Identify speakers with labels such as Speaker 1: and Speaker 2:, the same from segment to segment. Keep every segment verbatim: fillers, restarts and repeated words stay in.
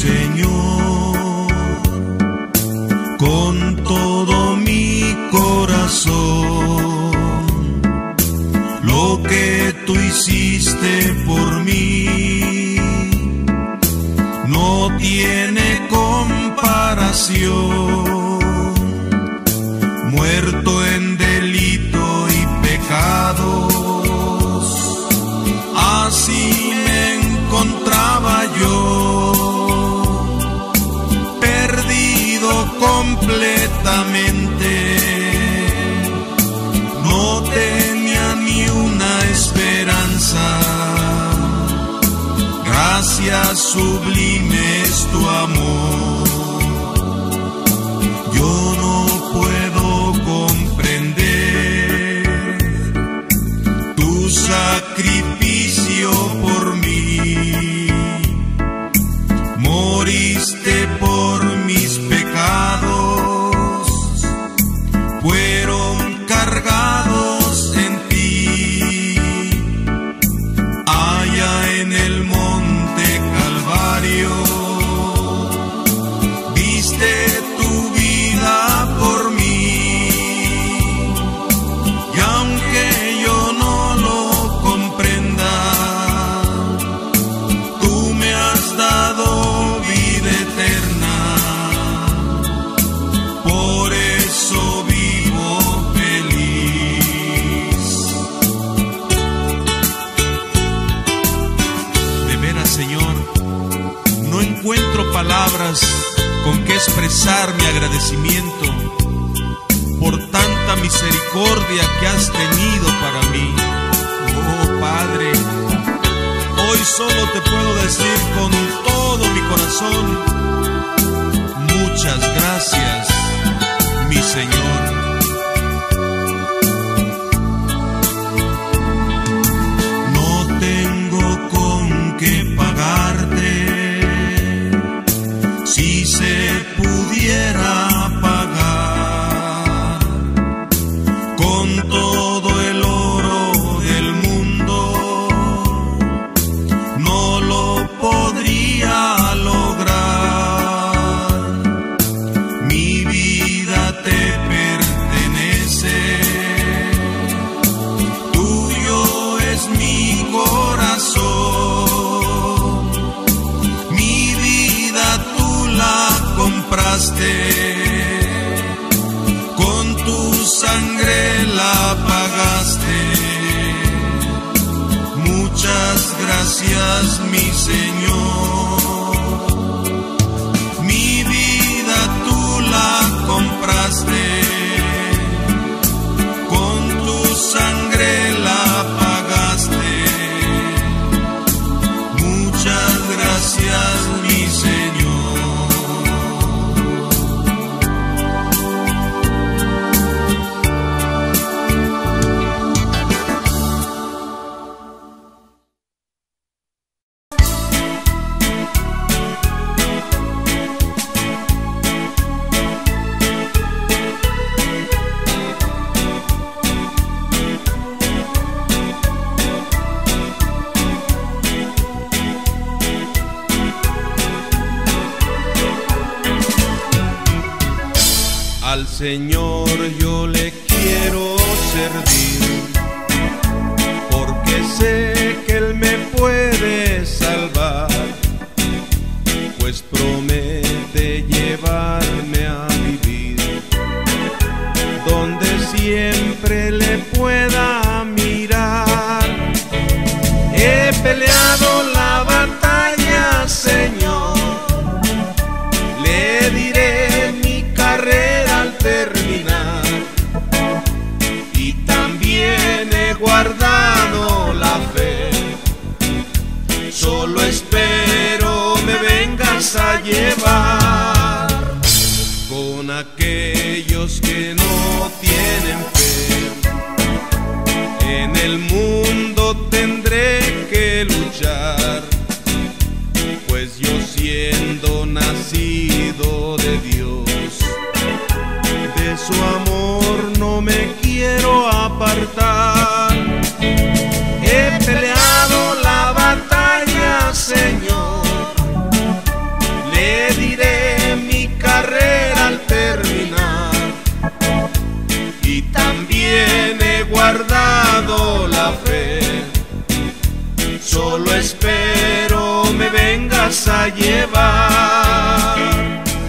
Speaker 1: Señor, con todo mi corazón. Lo que tú hiciste por mí no tiene comparación. Muerto en delito y pecados, así me encontraba yo, perdido completamente. No tenía ni una esperanza. Gracias sublime es tu amor. Yo no puedo comprender tu sacrificio por mí. Moriste por mis pecados, fueron cargados en ti. Allá en el monte Calvario, diste tu vida por mí. Y aunque yo no lo comprenda, tú me has dado vida eterna. Por eso vivo feliz. De veras, Señor, no encuentro palabras con que expresar mi agradecimiento por tanta misericordia que has tenido para mí. Oh Padre, hoy solo te puedo decir con todo mi corazón: muchas gracias, mi Señor. No tengo con qué pagarte. Si se pudiera pagar con todo el oro del mundo, no lo podría lograr. Mi vida te pertenece, tuyo es mi corazón. Mi vida tú la compraste, con tu sangre la pagaste. Muchas gracias, mi Señor. Mi vida tú la compraste, con tu sangre la pagaste. Muchas gracias, mi Señor. Al Señor yo le quiero servir, porque sé que Él me puede salvar, pues promete llevarme a vivir donde siempre le pueda mirar. He peleado la batalla, Señor, le diré mi carrera al terminar, y también he guardado la fe. Solo espero me vengas a llevar con aquellos que no tienen fe. En el mundo tendré que luchar, pues yo siendo nacido de Dios, de su amor no me quiero apartar. He peleado la batalla, Señor, le Solo espero me vengas a llevar.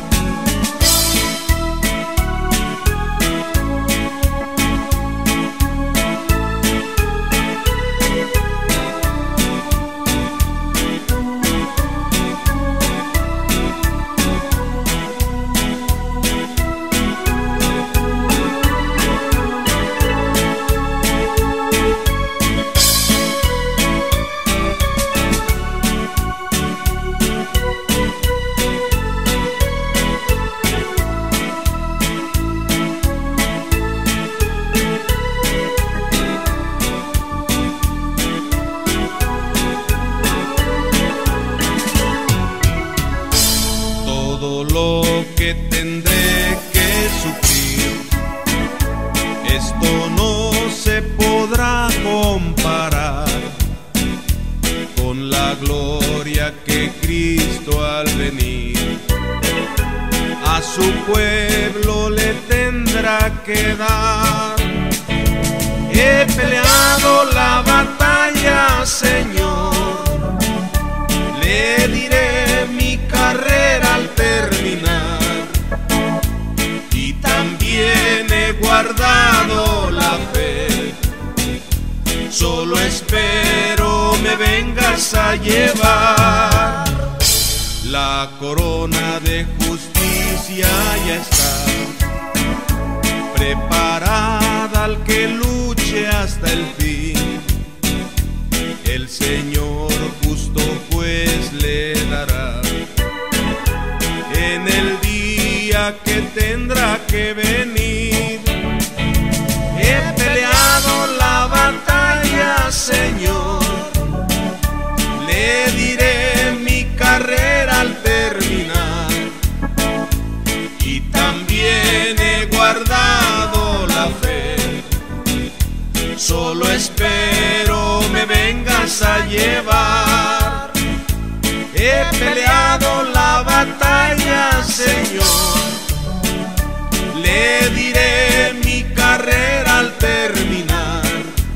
Speaker 1: Todo lo que tendré que sufrir, esto no se podrá comparar con la gloria que Cristo al venir a su pueblo le tendrá que dar. He peleado la batalla, Señor, le diré mi carrera al terminar, y también he guardado la fe. Solo espero me vengas a llevar. La corona de justicia ya está preparada al que luche hasta el fin. El Señor justo pues le dará en el día que tendrá que venir. He peleado la batalla, Señor, le diré mi carrera al terminar, y también he guardado la fe. Solo espero me vengas a llevar. He peleado la batalla, Señor, le diré mi carrera al terminar,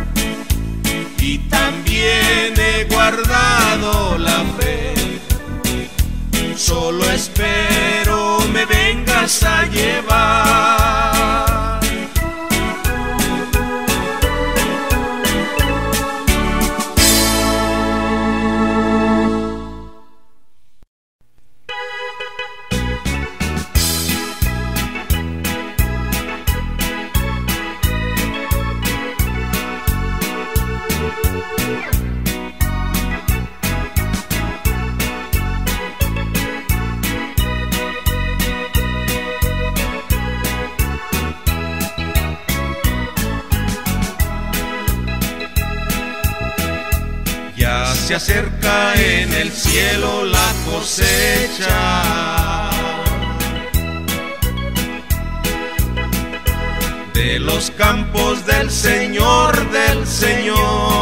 Speaker 1: y también he guardado la fe. Solo espero me vengas a llevar. Ya se acerca en el cielo la cosecha de los campos del Señor, del Señor.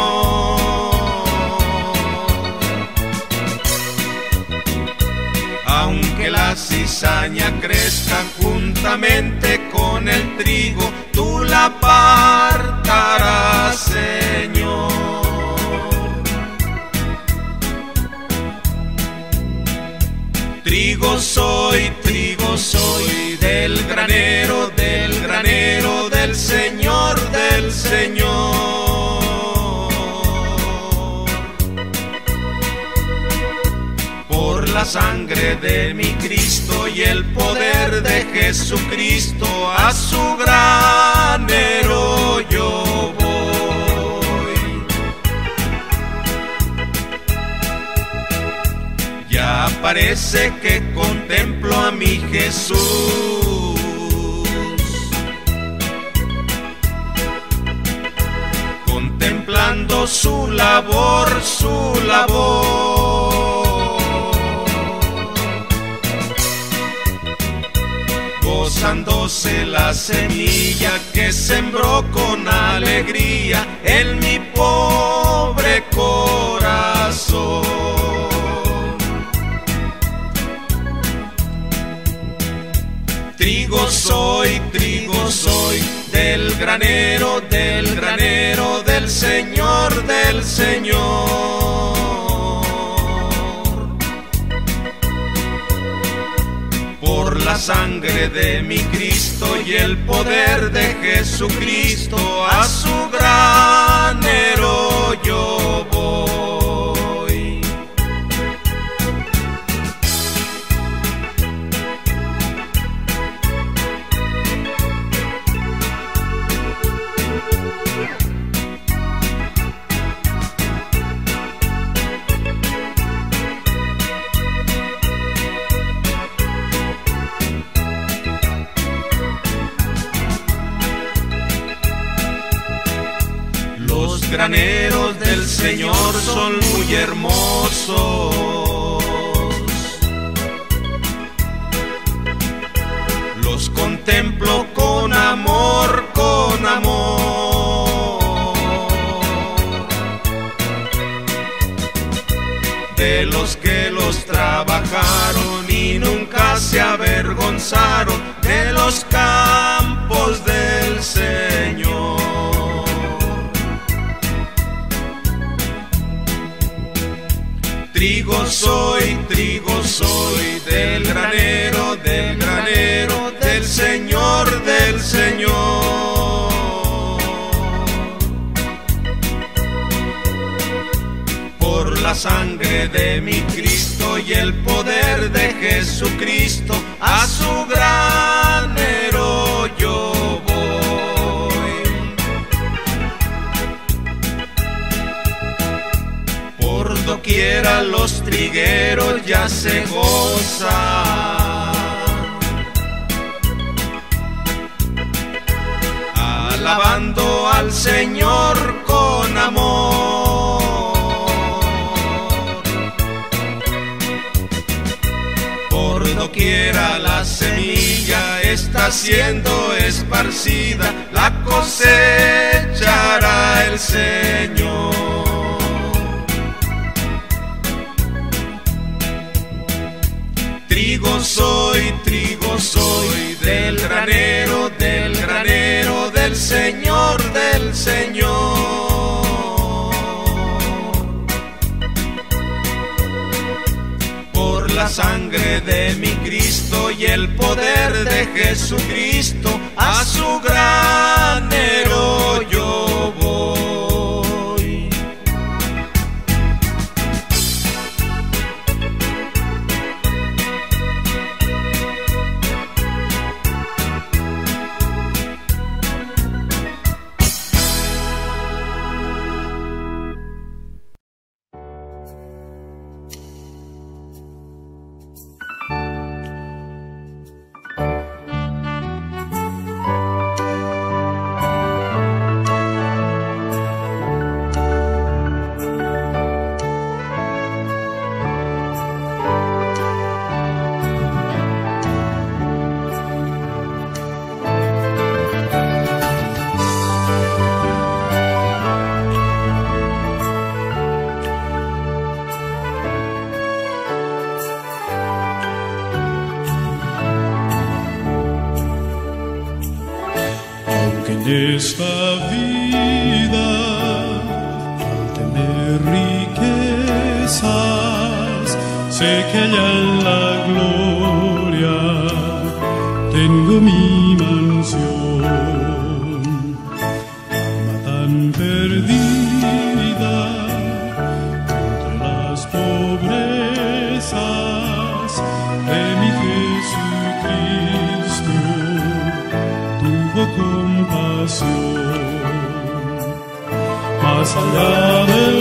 Speaker 1: Aunque la cizaña crezca juntamente con el trigo, tú la apartarás, Señor. Trigo soy, trigo soy, del granero, del granero, del Señor, del Señor. Por la sangre de mi Cristo y el poder de Jesucristo, a su granero yo voy. Ya parece que contemplo a mi Jesús, contemplando su labor, su labor, gozándose la semilla que sembró con alegría en mi pobre corazón. Trigo soy, trigo soy, del granero, del granero, del Señor, del Señor. la sangre de mi Cristo y el poder de Jesucristo, a su granero yo voy. Los graneros del Señor son muy hermosos, los contemplo con amor, con amor. De los que los trabajaron y nunca se avergonzaron de los campos del Señor. Trigo soy, trigo soy, del granero, del granero, del Señor, del Señor. Por la sangre de mi Cristo y el poder de Jesucristo, a su granero yo voy. Por doquiera los trigueros ya se gozan, alabando al Señor con amor. Por doquiera la semilla está siendo esparcida, la cosechará el Señor. Trigo soy, trigo soy, del granero, del granero, del Señor, del Señor. Por la sangre de mi Cristo y el poder de Jesucristo, a su granero yo voy.
Speaker 2: Esta vida, al tener riquezas, sé que allá en la gloria tengo mi mansión. Alma tan perdida entre las pobrezas de mi Jesucristo, tuvo compasión. Más allá del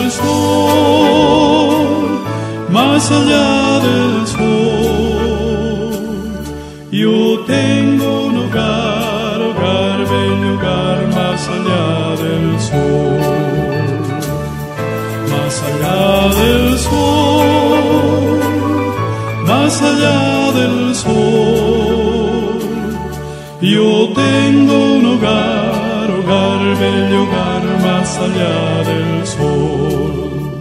Speaker 2: sol, más allá del sol, yo tengo un hogar, hogar, bello hogar, más allá del sol. Más allá del sol, más allá del sol, yo tengo un hogar, hogar, bello hogar, más allá del sol.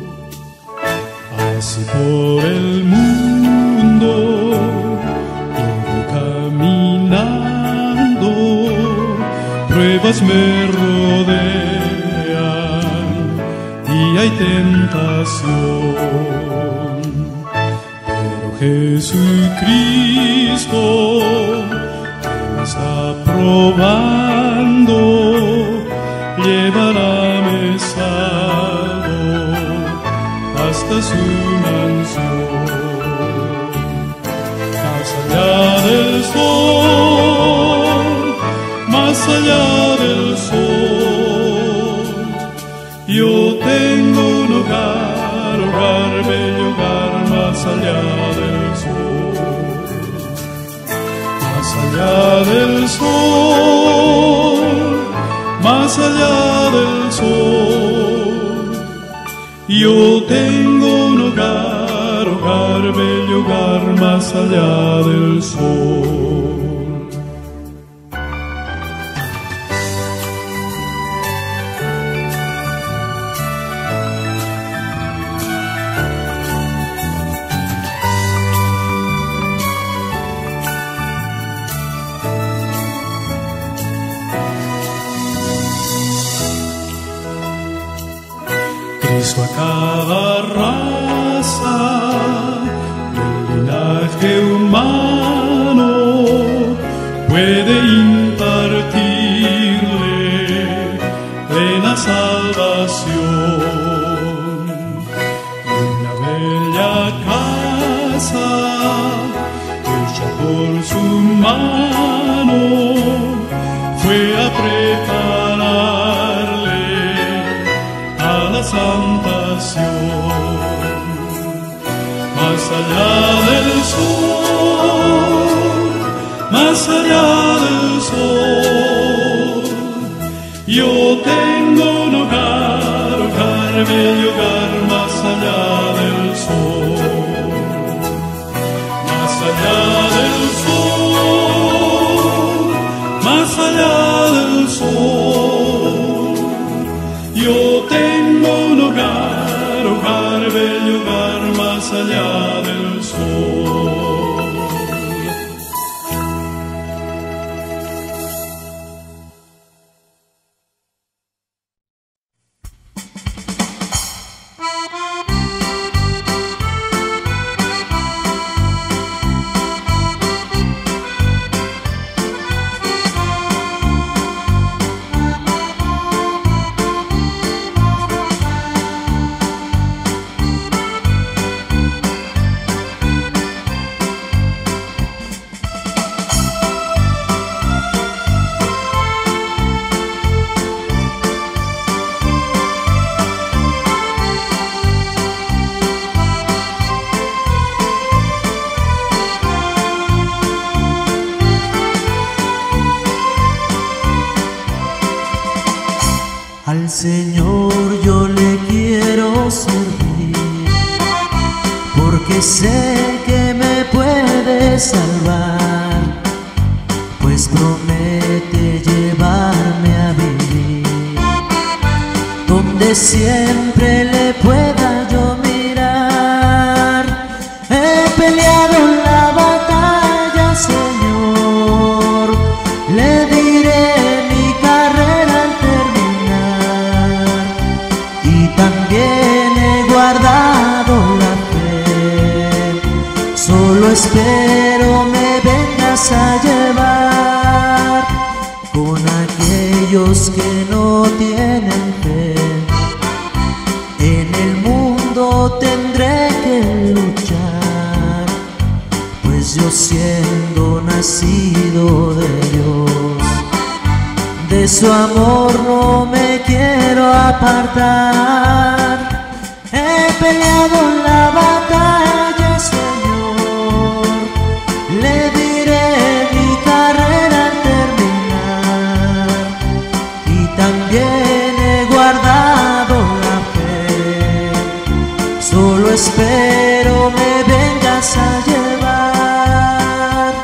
Speaker 2: Así por el mundo yo voy caminando, pruebas me rodean y hay tentación, pero Jesucristo, me está probando, llevarme salvo hasta su mansión. Más allá del sol, más allá del sol, yo tengo un hogar, hogar, bello hogar, más allá del sol. Más allá del sol, más allá del sol, yo tengo un hogar, hogar, bello hogar, más allá del sol. Cristo a cada raza del linaje humano puede impartirle plena salvación. Una bella casa hecha por su mano fue a prepararle a la santación. Más allá del sol, más allá del sol, yo tengo un hogar, hogar, bello hogar, más allá del sol. Más allá del sol, más allá del sol, yo tengo un hogar, hogar, bello hogar, más allá del sol.
Speaker 3: Al Señor yo le quiero servir, porque sé que me puede salvar, pues promete llevarme a vivir donde siempre le pueda yo mirar. He peleado la batalla, Señor, le diré mi carrera al terminar, y también he guardado la fe. Solo espero me vengas a llevar con aquellos que no tienen fe. En el mundo tendré que luchar, pues yo siendo nacido de Dios, de su amor no me quiero apartar. He peleado la batalla, Señor, le diré mi carrera al terminar, y también he guardado la fe. Solo espero me vengas a llevar.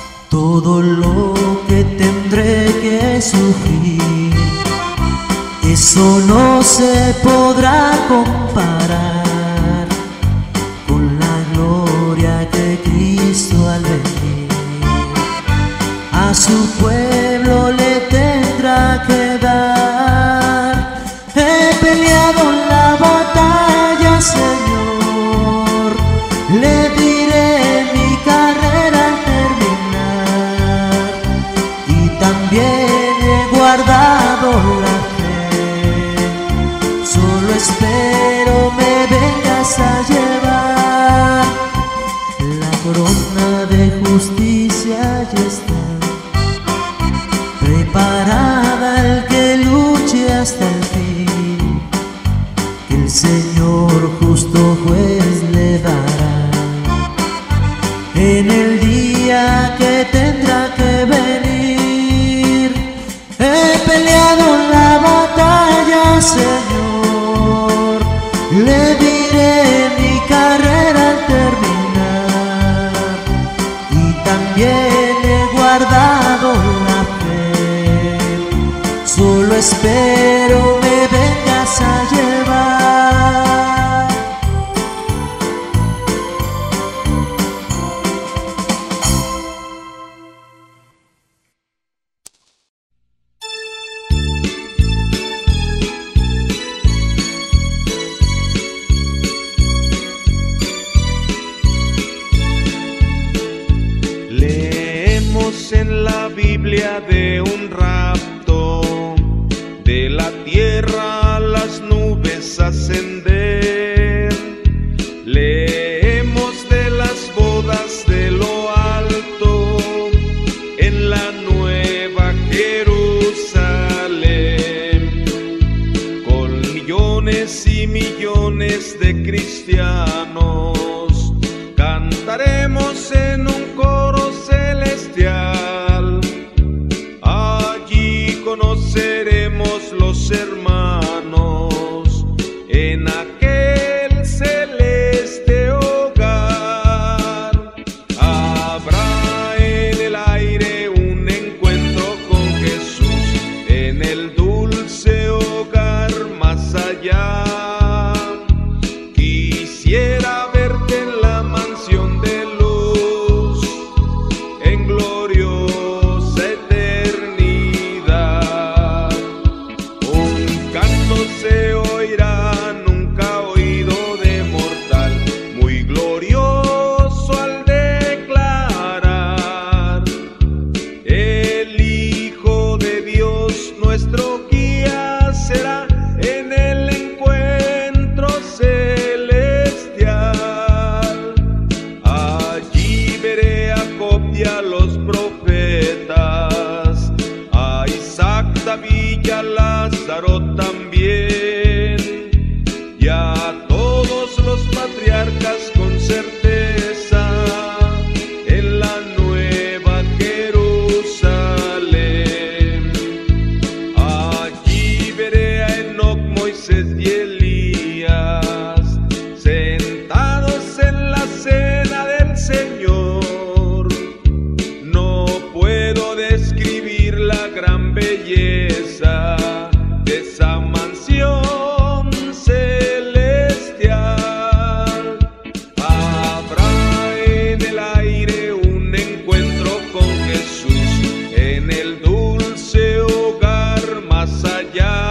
Speaker 3: Todo lo que tendré que sufrir Eso no se podrá comparar con la gloria que Cristo al venir a su pueblo le tendrá que dar. He peleado la batalla, Señor, le diré mi carrera al terminar, y también he guardado la fe. Solo espero me vengas a llevar. La corona de justicia ya está preparada al que luche hasta el fin, que el Señor justo juez le dará en el día que tendrá que venir. He peleado la batalla, Señor, le diré mi carrera al terminar, y también he guardado la fe. Solo espero me vengas a llevar.
Speaker 1: Leemos en la Biblia de un rapto, de la tierra a las nubes ascender. Leemos de las bodas de lo alto en la nueva Jerusalén, con millones y millones de cristianos cantaremos en un coro celestial. Allí conoceremos los hermanos en aquel celeste hogar. Habrá en el aire un encuentro con Jesús en el dulce hogar más allá. Quisiera verte en la mansión de luz, en gloriosa eternidad. Un canto se oirá nunca oído de mortal, muy glorioso al declarar: el Hijo de Dios nuestro guía será en el encuentro celestial. Allí veré a Job y a los profetas, a Isaac, David y a Lázaro también, y a todos los patriarcas con certeza en la nueva Jerusalén. Allí veré a Enoc, Moisés y Elías sentados en la cena del Señor. No puedo describir la gran belleza de esa mansión celestial. Habrá en el aire un encuentro con Jesús en el dulce hogar más allá.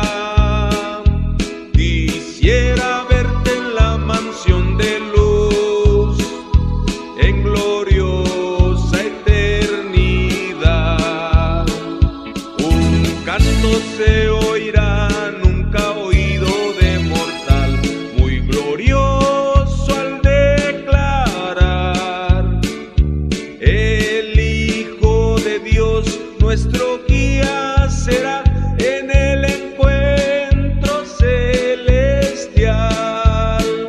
Speaker 1: Quisiera verte en la mansión de luz, en gloriosa eternidad. Un canto se oirá nunca oído de mortal, muy glorioso al declarar: el Hijo de Dios nuestro guía será en el encuentro celestial.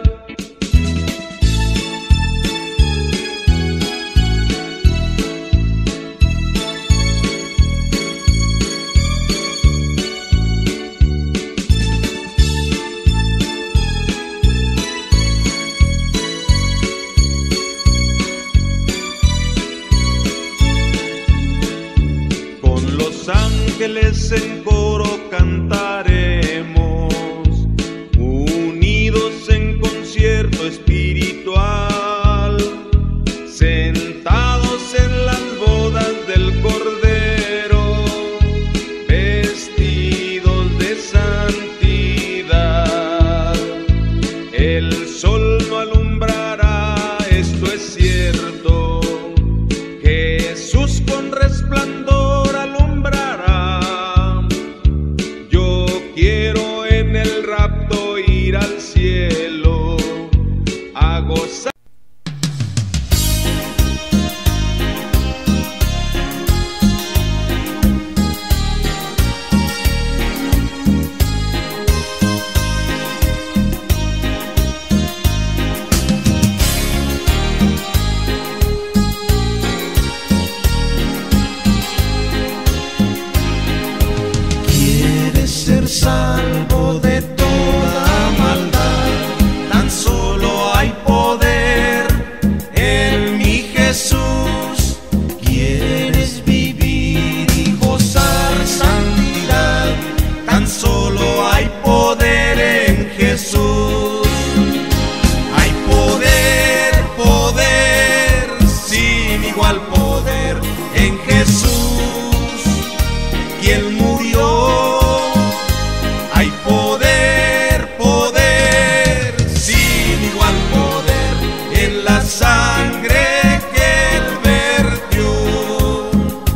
Speaker 1: tan solo hay poder en Jesús. Hay poder, poder, sin igual poder en Jesús, quien murió. Hay poder, poder, sin igual poder en la sangre que Él vertió.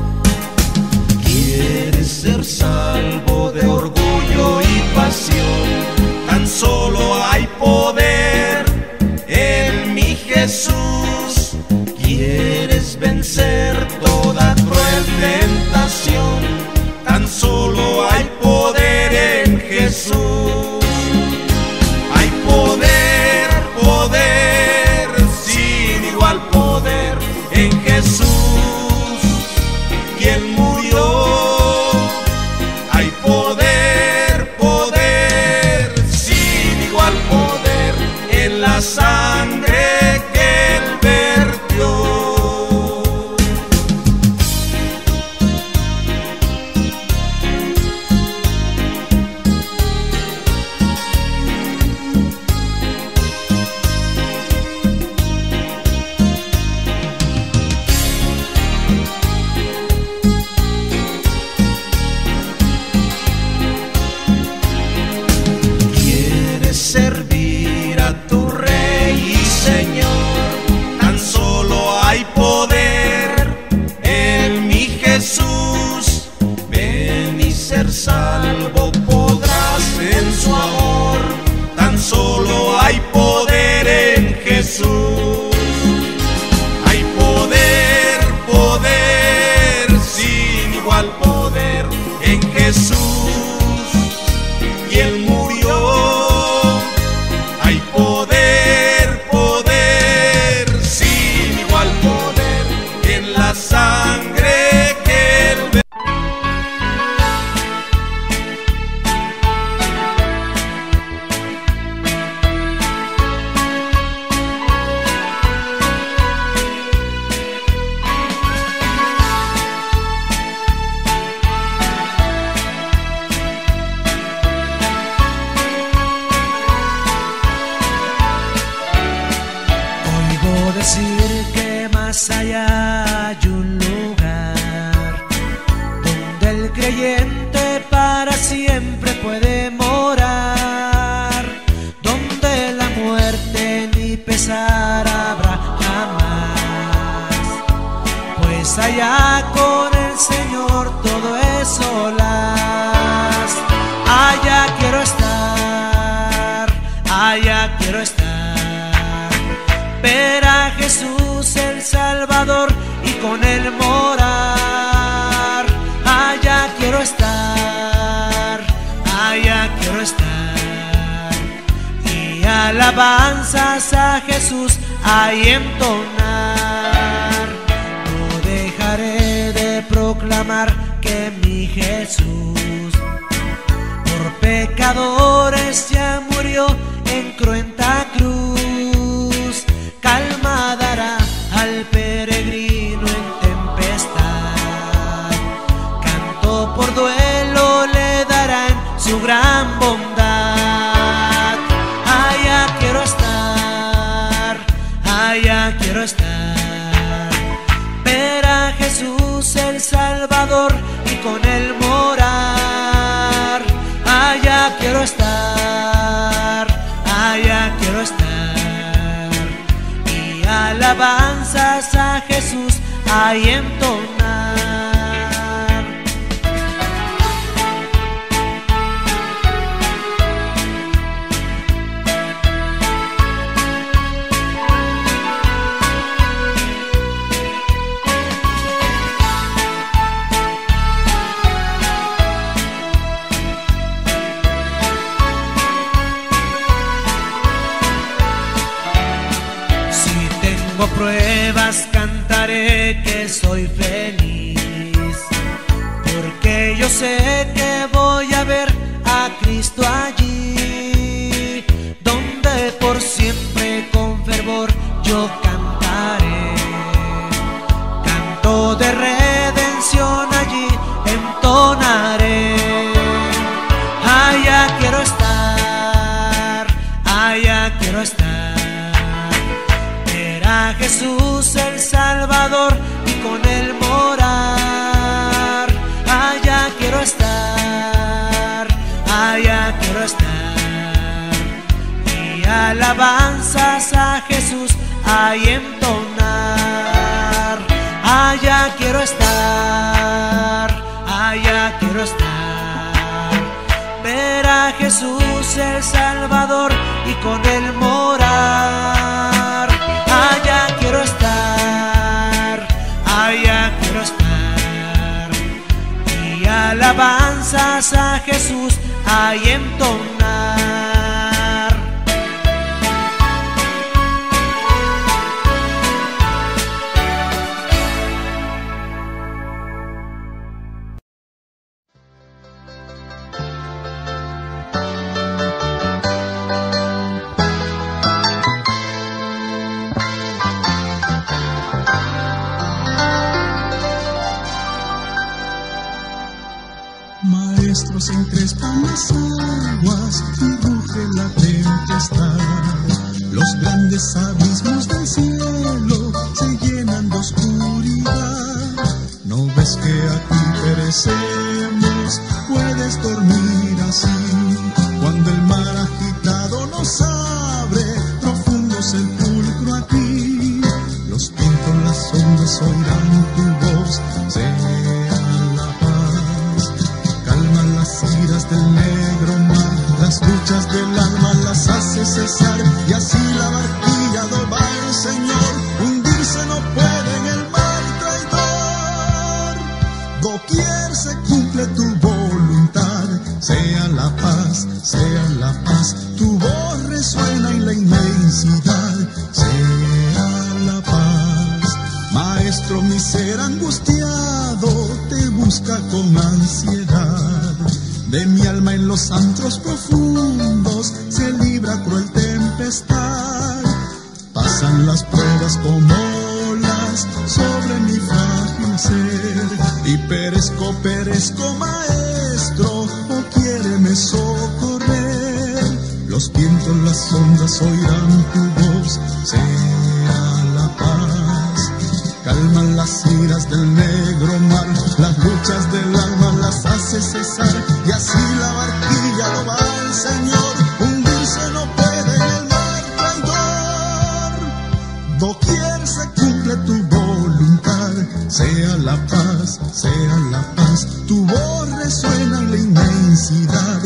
Speaker 1: ¿Quieres ser salvo de orgullo y pasión? Tan solo hay poder en mi Jesús. ¿Quieres vencer toda cruel tentación? Tan solo hay poder en Jesús. Hay poder, poder, sin igual poder en Jesús, quien murió. Hay poder, poder, sin igual poder en la sangre que Él vertió. Servir a tu Rey y Señor, tan solo hay poder en mi Jesús. Ven y ser salvo podrás en su amor, tan solo hay poder en Jesús. Hay poder, poder, sin igual poder en Jesús, quien murió. Hay poder, poder, sin igual poder en la sangre que Él vertió.
Speaker 3: Decir que más allá hay un lugar donde el creyente para siempre puede morar, donde la muerte ni pesar habrá jamás, pues allá con el Señor todo es solas. Allá quiero estar, allá quiero estar, ver a Jesús el Salvador y con Él morar. Allá quiero estar, allá quiero estar, y alabanzas a Jesús ahí entonar. No dejaré de proclamar que mi Jesús por pecadores ya murió en cruenta cruz. Calma dará al peregrino en tempestad, canto por duelo le darán su gran bondad. Allá quiero estar, allá quiero estar, ver a Jesús el Salvador y con Él morar. Allá quiero estar, allá quiero estar, alabanzas a Jesús ahí entonar. Tengo pruebas, cantaré que soy feliz, porque yo sé que voy a ver a Cristo allí, donde por siempre con fervor yo cantaré. Canto de redención allí entonaré, quiero estar, allá quiero estar. Ver a Jesús el Salvador y con él morar. Allá quiero estar, allá quiero estar. Y alabanzas a Jesús ahí entonar. Allá quiero estar, allá quiero estar. Ver a Jesús el Salvador y con él morar. Allá quiero estar, allá quiero estar. Y alabanzas a Jesús ahí entonar.
Speaker 4: Maestro, se encrespan las aguas y ruge la tempestad. Los grandes abismos del cielo se llenan de oscuridad. ¿No ves que aquí perecemos? Puedes dormir así. Cuando el mar agitado nos abre, profundo sepulcro aquí. Los vientos, las ondas oirán tu voz. Sea las iras del negro mar, las luchas del alma las hace cesar, y así la barquilla do va el Señor, hundirse no puede en el mar traidor. Doquier se cumple tu voluntad, sea la paz, sea la paz, tu voz resuena en la inmensidad, sea la paz. Maestro, mi ser angustiado te busca con ansiedad. De mi alma en los antros profundos se libra cruel tempestad. Pasan las pruebas como olas sobre mi frágil ser, y perezco, perezco, maestro, o quiéreme socorrer. Los vientos, las ondas oirán tu voz, sea la paz. Calman las iras del negro mar, las luchas del alma las hace cesar, y así la barquilla lo va el Señor, hundirse no puede en el mar traidor. Doquier se cumple tu voluntad, sea la paz, sea la paz, tu voz resuena en la inmensidad,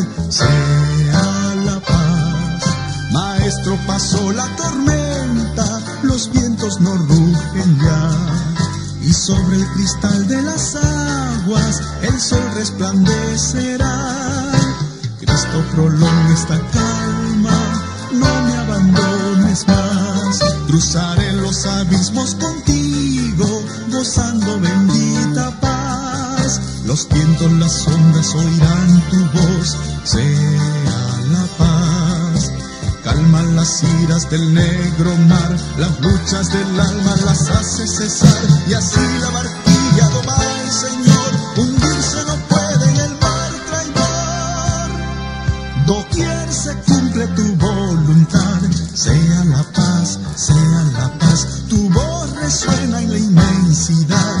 Speaker 4: sea la paz. Maestro, pasó la tormenta, los vientos no rugen ya, y sobre el cristal de las aguas el sol resplandecerá. Cristo, prolonga esta calma, no me abandones más. Cruzaré los abismos contigo, gozando bendita paz. Los vientos, las ondas oirán tu voz, sea la paz. Calman las iras del negro mar, las luchas del alma las hace cesar, y así la barquilla do va el Señor, hundirse no puede en el mar traidor. Doquier se cumple tu voluntad, sea la paz, sea la paz, tu voz resuena en la inmensidad,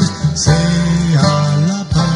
Speaker 4: sea la paz.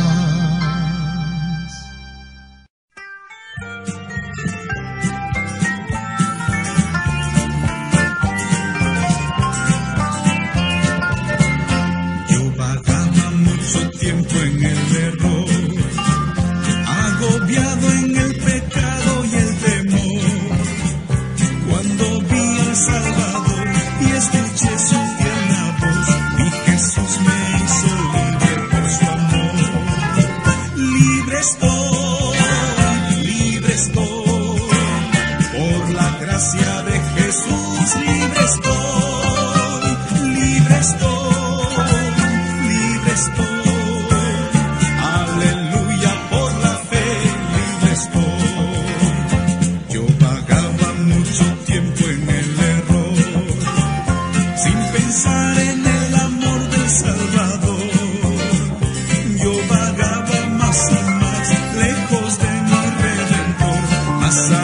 Speaker 4: Pasa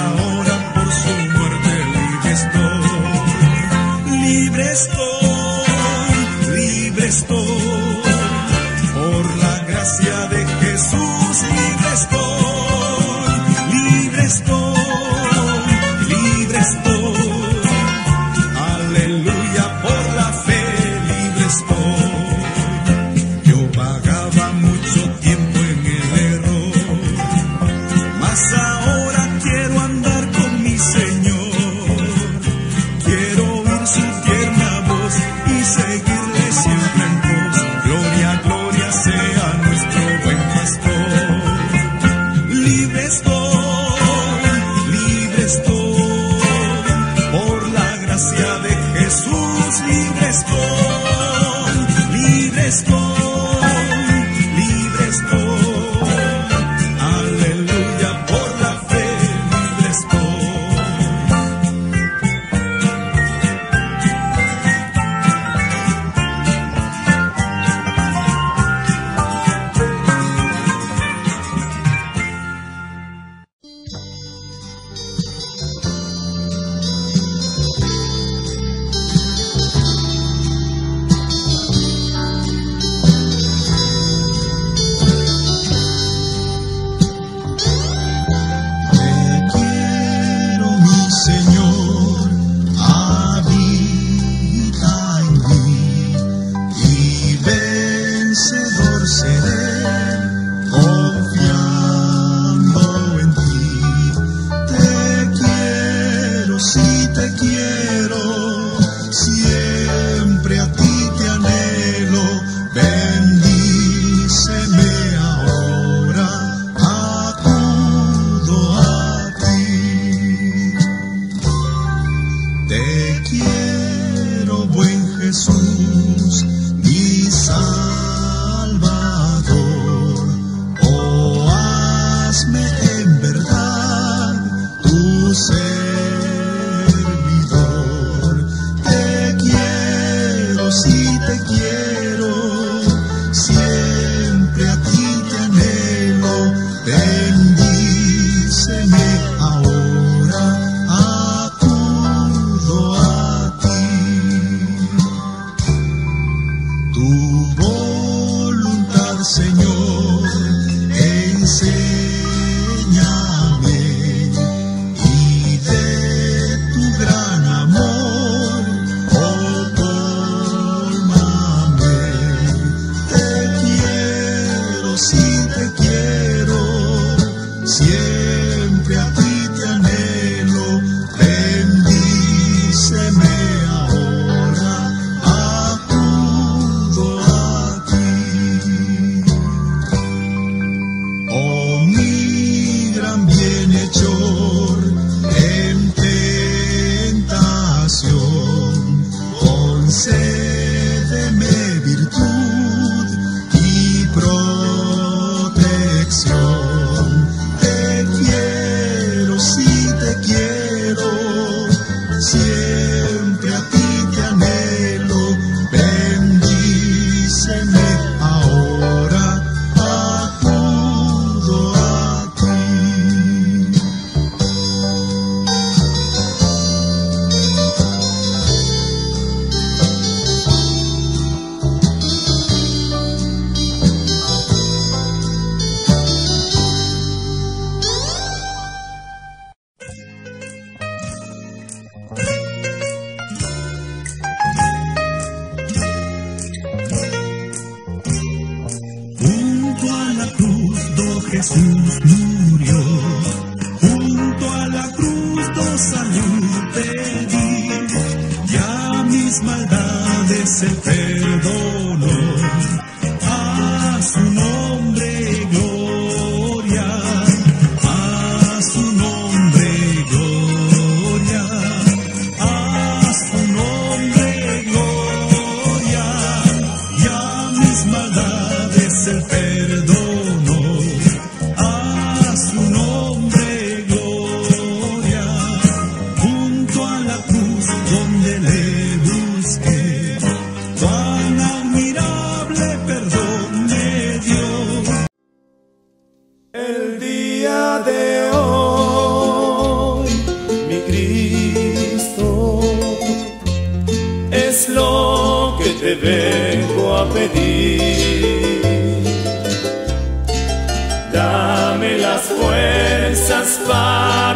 Speaker 5: Dame las fuerzas para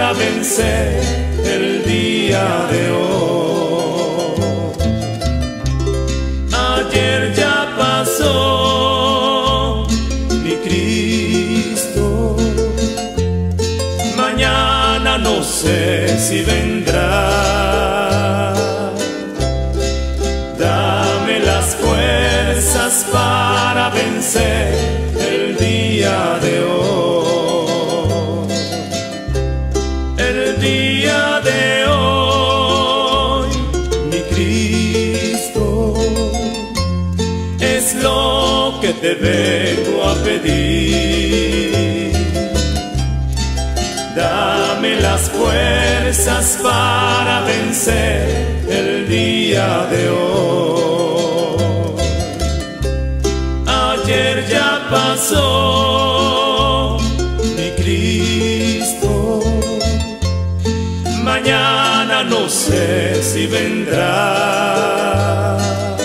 Speaker 5: para vencer el día de hoy. Ayer ya pasó mi Cristo, mañana no sé si vendrá. Dame las fuerzas para vencer el día de hoy. El día de hoy, mi Cristo, es lo que te vengo a pedir. Dame las fuerzas para vencer el día de hoy. Ayer ya pasó mi Cristo, mañana no sé si vendrá.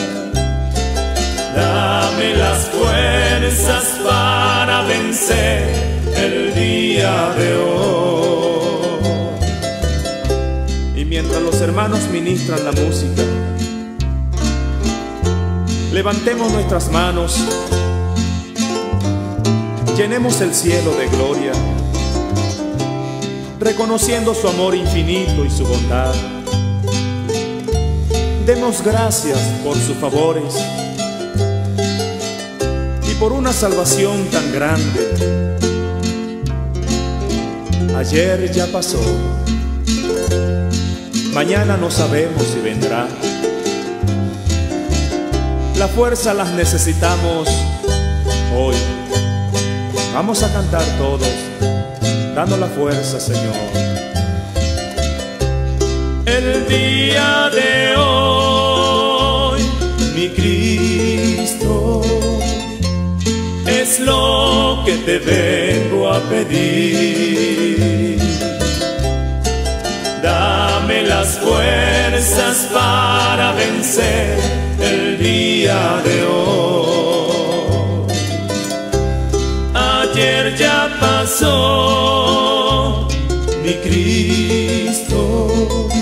Speaker 5: Dame las fuerzas para vencer el día de hoy. Y mientras los hermanos ministran la música, levantemos nuestras manos, llenemos el cielo de gloria, reconociendo su amor infinito y su bondad. Demos gracias por sus favores y por una salvación tan grande. Ayer ya pasó, mañana no sabemos si vendrá. La fuerza las necesitamos hoy. Vamos a cantar todos, dando la fuerza, Señor. El día de hoy, mi Cristo, es lo que te vengo a pedir. Dame las fuerzas para vencer el día de hoy. Ayer ya pasó mi Cristo,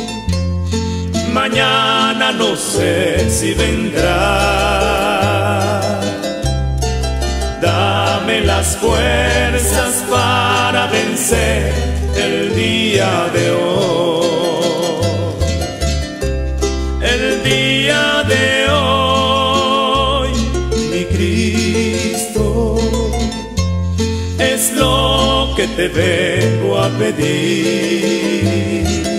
Speaker 5: mañana no sé si vendrá. Dame las fuerzas para vencer el día de hoy. El día de hoy, mi Cristo, es lo que te vengo a pedir.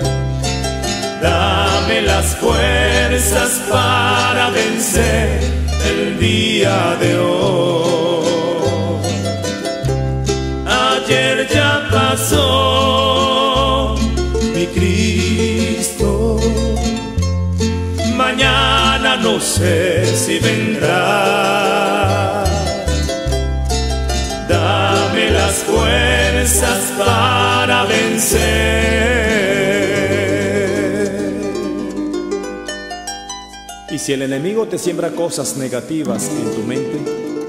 Speaker 5: Dame las fuerzas para vencer el día de hoy. Ayer ya pasó mi Cristo, mañana no sé si vendrá. Dame las fuerzas para vencer. Y si el enemigo te siembra cosas negativas en tu mente,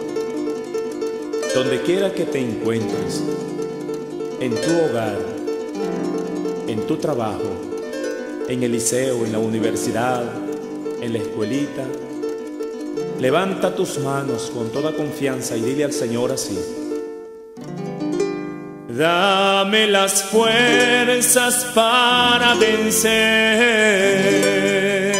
Speaker 5: donde quiera que te encuentres, en tu hogar, en tu trabajo, en el liceo, en la universidad, en la escuelita, levanta tus manos con toda confianza y dile al Señor así: dame las fuerzas para vencer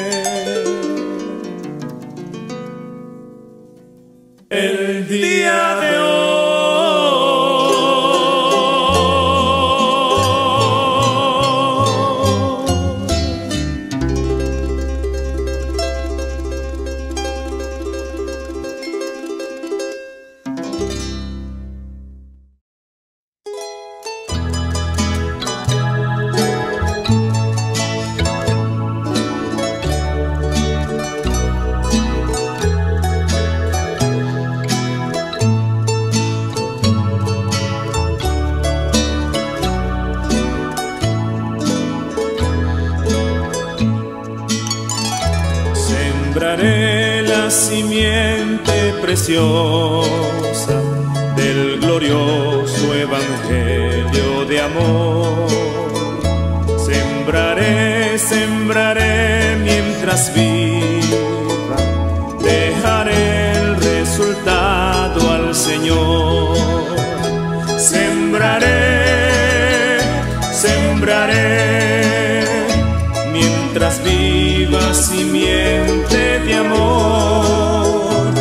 Speaker 5: el día de hoy. Sembraré la simiente preciosa del glorioso evangelio de amor. Sembraré, sembraré mientras viva, dejaré el resultado al Señor. Sembraré, sembraré, mientras viva simiente de amor.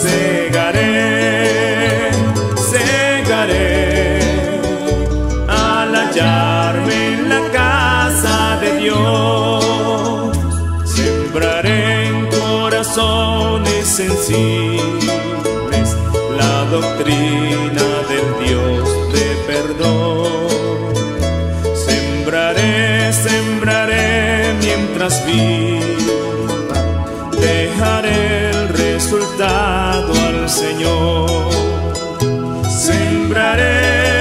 Speaker 5: Segaré, segaré, al hallarme en la casa de Dios. Sembraré en corazones sensibles la doctrina del Dios de perdón. Sembraré, sembraré mientras viva, dejaré el resultado al Señor. Sembraré,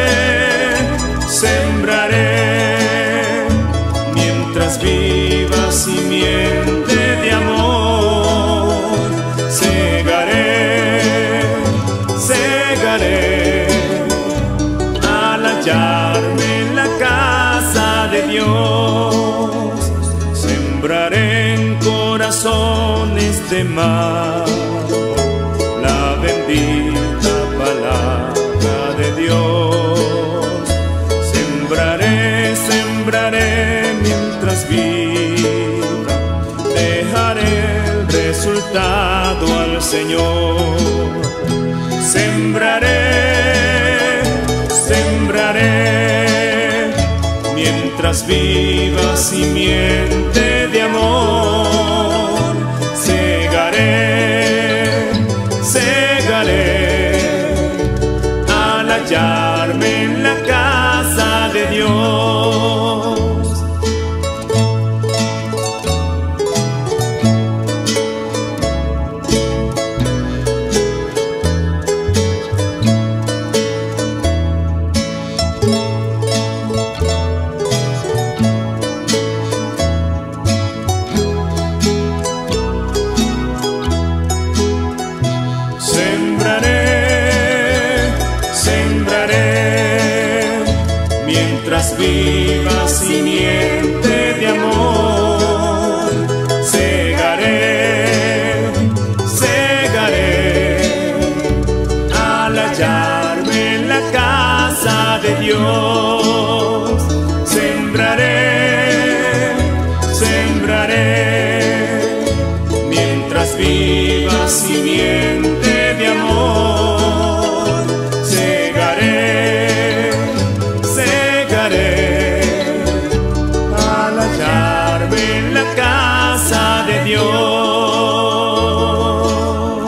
Speaker 5: sembraré, mientras viva simiente de amor. Segaré, segaré, al hallarme en la casa de Dios. Sembraré en corazones de mármol la bendita palabra de Dios. Sembraré, sembraré mientras viva, dejaré el resultado al Señor. Sembraré, sembraré, mientras viva simiente de amor. Segaré, segaré, al hallarme en la casa de Dios. Viva simiente de amor. Segaré, segaré, al hallarme en la casa de Dios. Sembraré, sembraré, mientras viva simiente de amor. Segaré, al hallarme en la casa de Dios.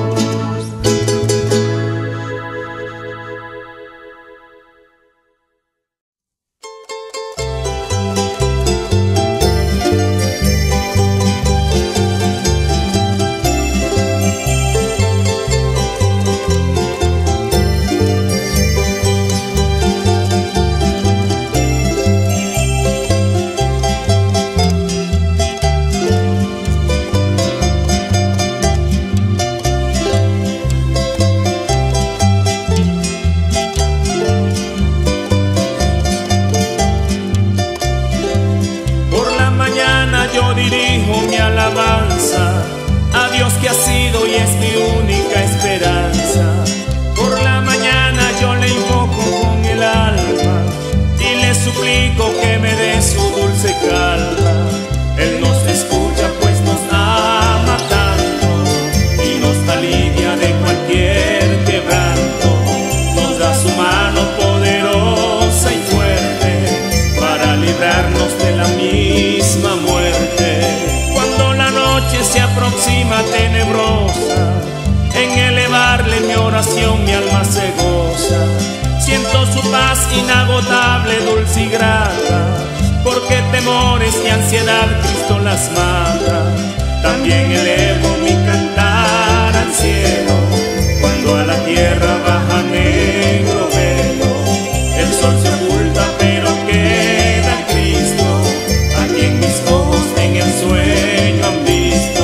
Speaker 5: Yo dirijo mi alabanza a Dios que ha sido y es mi única esperanza. Por la mañana yo le invoco con el alma y le suplico que me dé su dulce calma. Él nos escucha pues nos ama tanto y nos alivia de cualquier quebranto. Nos da su mano poderosa y fuerte para librarnos de la misma muerte. Cuando la noche se aproxima tenebrosa, en elevarle mi oración mi alma se goza. Siento su paz inagotable, dulce y grata, porque temores y ansiedad Cristo las mata. También elevo mi cantar al cielo, cuando a la tierra baja negro velo. El sol se oculta pero queda Cristo, a quien mis ojos en el sueño han visto.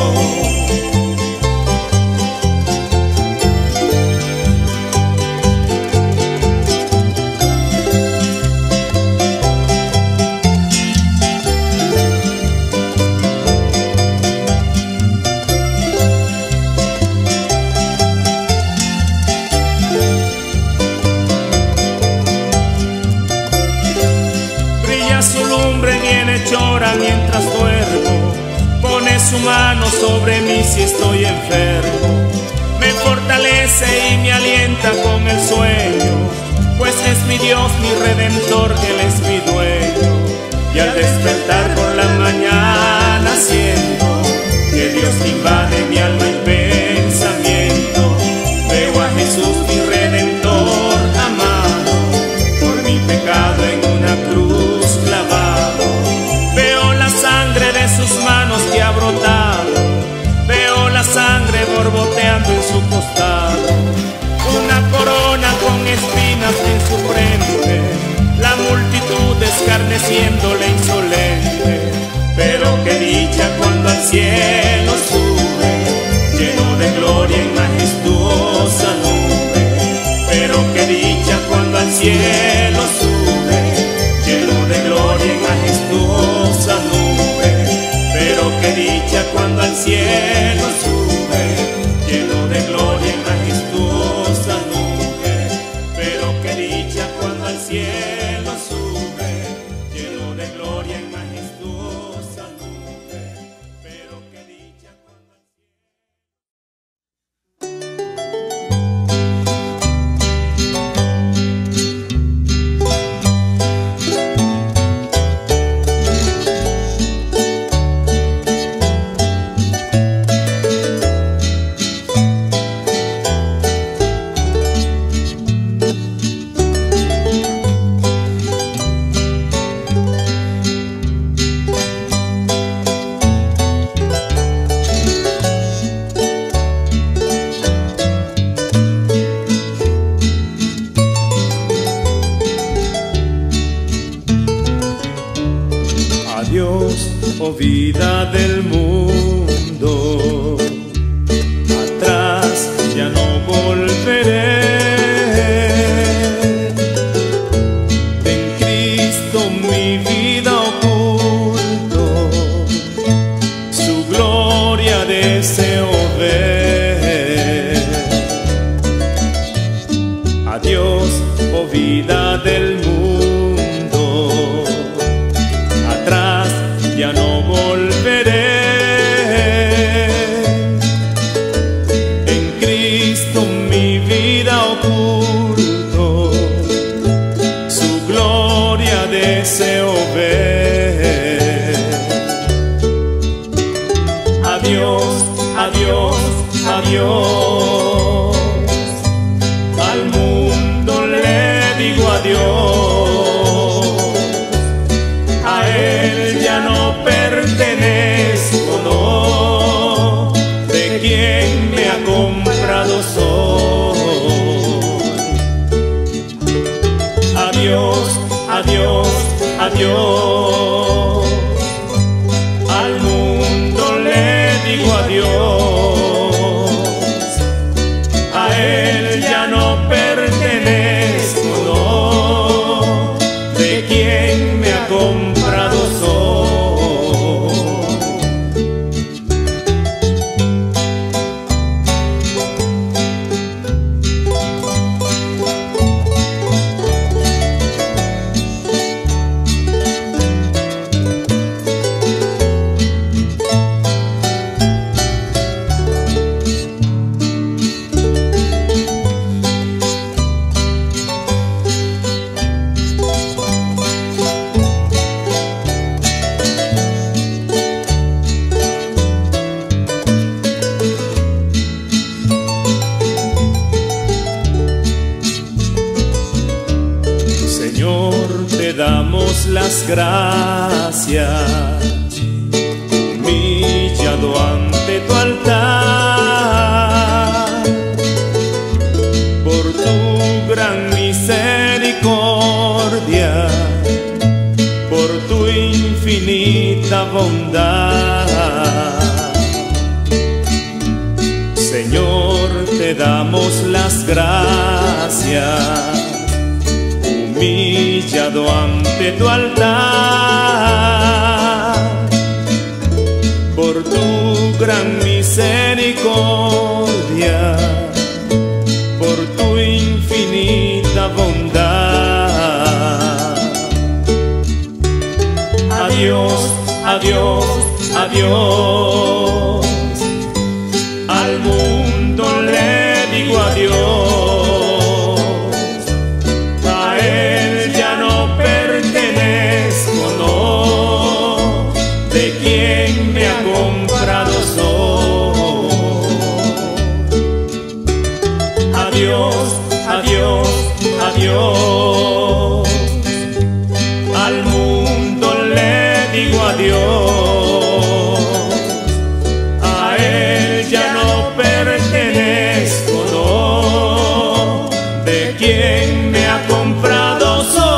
Speaker 5: llora mientras duermo, pone su mano sobre mí si estoy enfermo. Me fortalece y me alienta con el sueño, pues es mi Dios, mi Redentor, Él es mi dueño. Y al despertar por la mañana siento que Dios invade mi alma y pensamiento. Veo a Jesús, mi Redentor amado, por mi pecado en una cruz clavado. Veo la sangre de sus manos que ha brotado, veo la sangre borboteando en su costado. Una corona con espinas en su frente, la multitud escarneciéndole insolente. Pero qué dicha cuando al cielo sube, lleno de gloria en majestuosa nube. Pero qué dicha cuando al cielo sube, lleno de gloria en majestuosa nube. Pero qué dicha cuando al cielo sube, lleno de gloria en majestuosa nube. Pero qué dicha cuando al cielo sube, lleno de gloria en majestuosa nube. Pero qué dicha cuando al Adiós, oh vida del mundo, atrás ya no volveré. En Cristo mi vida oculto, su gloria deseo ver. Adiós, oh vida del mundo, ya no volveré. En Cristo mi vida oculto, su gloria deseo ver. Adiós, adiós, adiós, al mundo le digo adiós. A él ya no pertenezco, no, de quien me ha comprado soy. Adiós, adiós, adiós, al mundo le digo adiós. A él ya no pertenezco, no, de quien me ha comprado soy. Las gracias, humillado ante tu altar, por tu gran misericordia, por tu infinita bondad. Señor, te damos las gracias, humillado ante tu altar, por tu gran misericordia, por tu infinita bondad. Adiós, adiós, adiós. Al mundo le digo adiós, a él ya no pertenezco, no, de quien me ha comprado soy. Adiós, adiós, adiós. Al mundo le digo adiós, a él ya no pertenezco, no, de quien me ha comprado soy.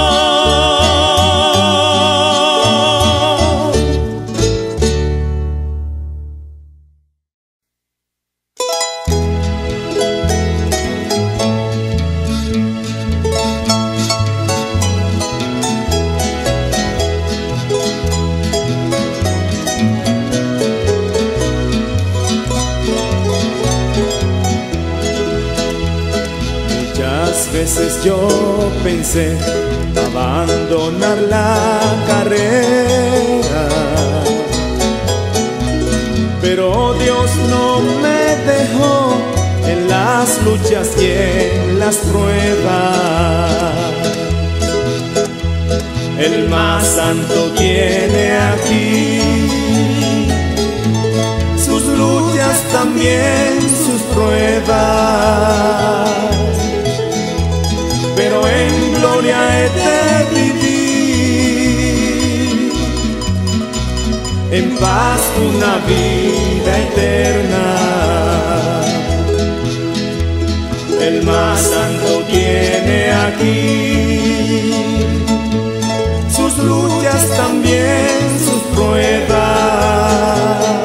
Speaker 5: Veces yo pensé abandonar la carrera, pero Dios no me dejó en las luchas y en las pruebas. El más santo tiene aquí sus luchas, también sus pruebas, pero en gloria he de vivir, en paz una vida eterna. El más santo tiene aquí sus luchas, también sus pruebas,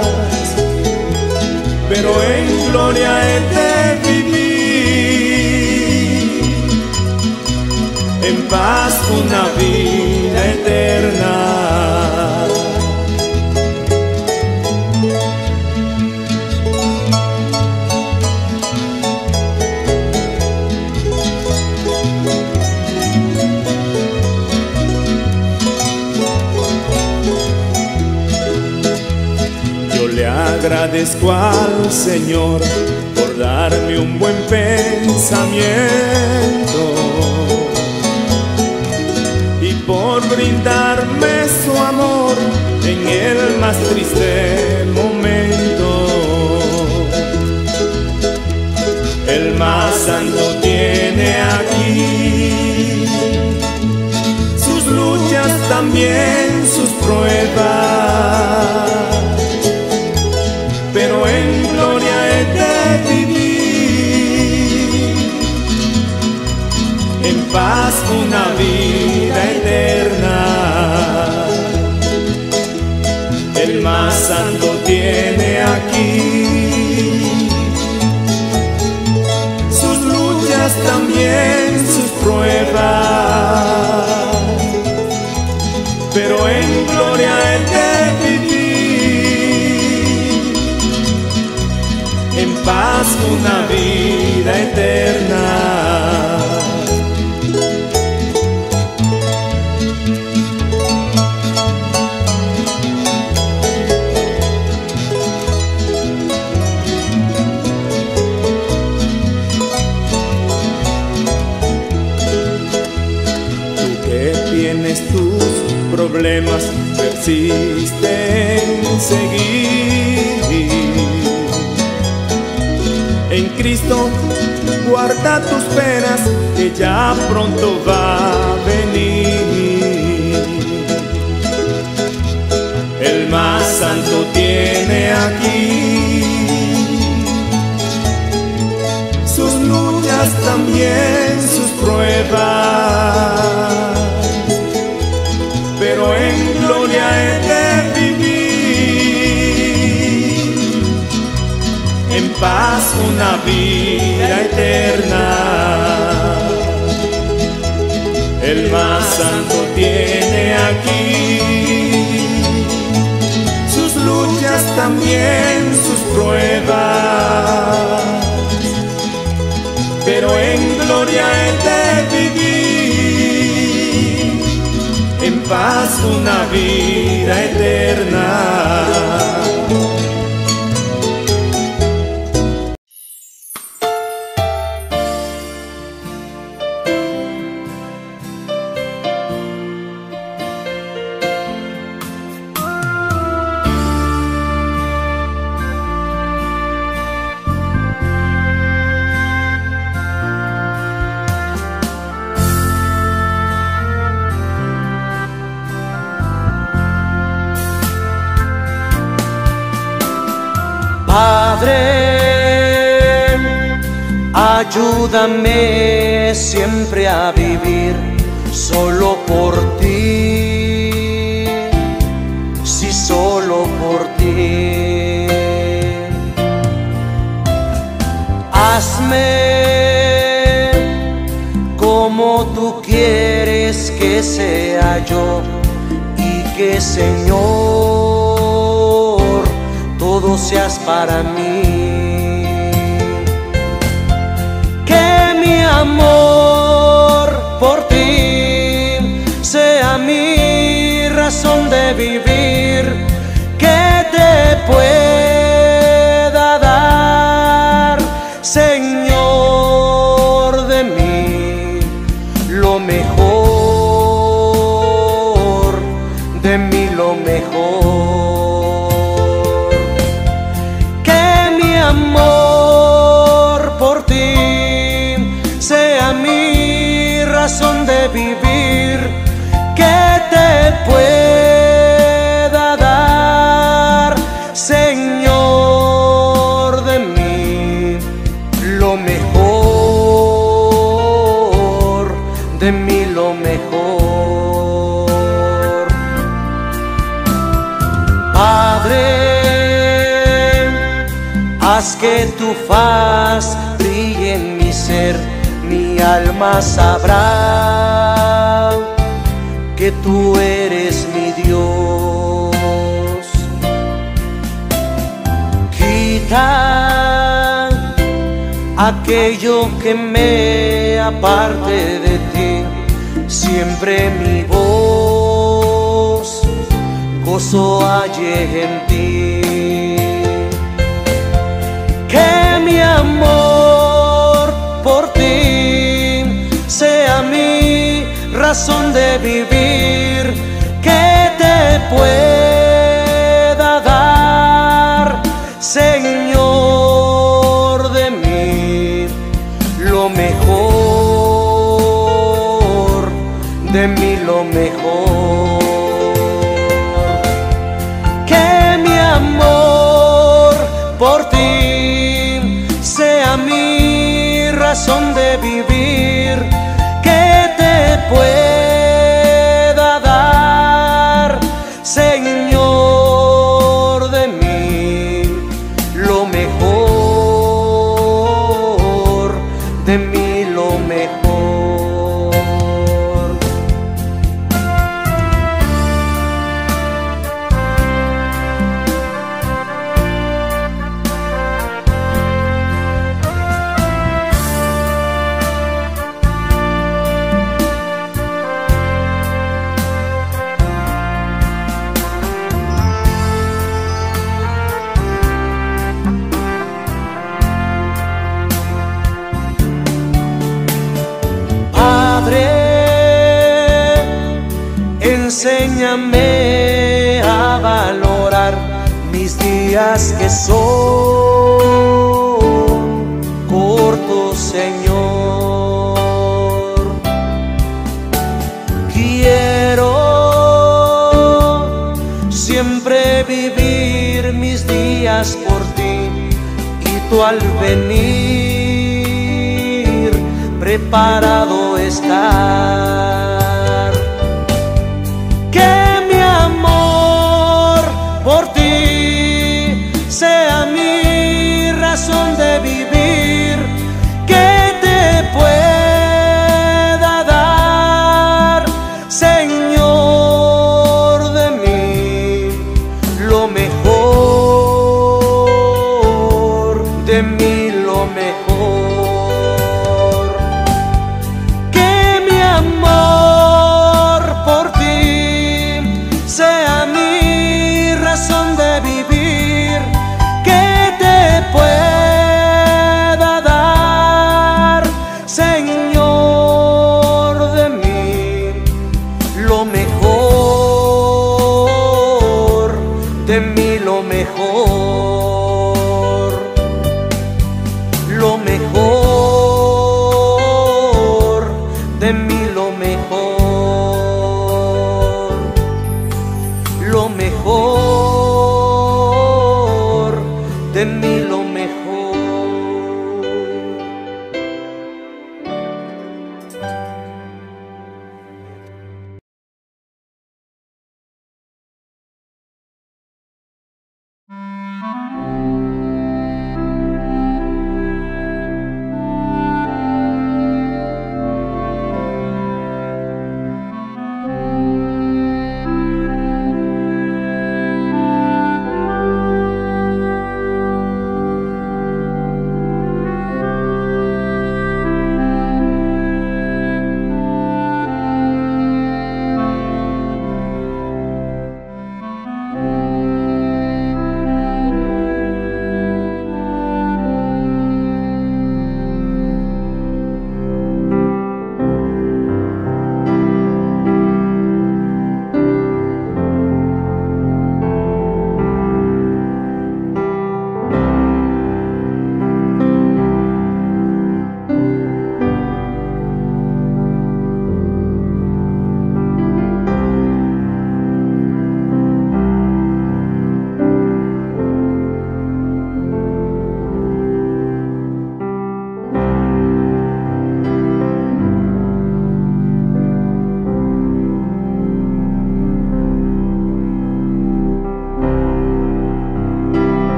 Speaker 5: pero en gloria he de vivir, en paz una vida eterna. Yo le agradezco al Señor por darme un buen pensamiento, por brindarme su amor en el más triste momento. El más santo tiene aquí sus luchas, también sus pruebas, pero en gloria he de vivir, en paz una vida eterna. El más santo tiene aquí sus luchas, también sus pruebas, pero en gloria he de vivir, en paz una vida eterna. Tus problemas persisten en seguir. En Cristo guarda tus penas, que ya pronto va a venir. El más santo tiene aquí sus luchas, también sus pruebas, pero en gloria he de vivir, en paz una vida eterna. El más santo tiene aquí sus luchas, también sus pruebas, pero en gloria he de vivir, en paz paz una vida eterna.
Speaker 3: Padre, ayúdame siempre a vivir solo por ti, sí, solo por ti. Hazme como tú quieres que sea yo, y que, Señor, todo seas para mí. Que mi amor por ti sea mi razón de vivir, que te pueda dar, Señor, de mí lo mejor, de mí lo mejor. Amor por ti sea mi razón de vivir, que te pueda dar, Señor, de mí lo mejor, de mí lo mejor. Padre, haz que tu faz brille en mi ser, mi alma sabrá que tú eres mi Dios. Quita aquello que me aparte de ti, siempre mi voz gozo halle en ti. Que mi amor por ti sea mi razón de vivir, que te pueda dar, Señor, de mí lo mejor, de mí lo mejor. Que mi amor por ti sea mi razón de vivir, que te pueda dar, Señor, de mí lo mejor, de mí lo mejor. Enséñame a valorar mis días que son cortos, Señor. Quiero siempre vivir mis días por ti, y tú al venir preparado estar. Por ti sea mi razón de vivir, que te pueda dar, Señor, de mí lo mejor, de mí lo mejor. Que mi amor de mí lo mejor, lo mejor, de mí lo mejor, lo mejor, de mí lo mejor.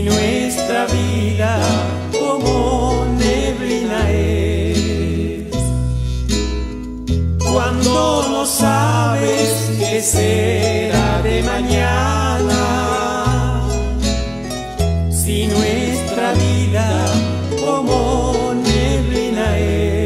Speaker 6: nuestra vida como neblina es, cuando no sabes qué será de mañana, si nuestra vida como neblina es.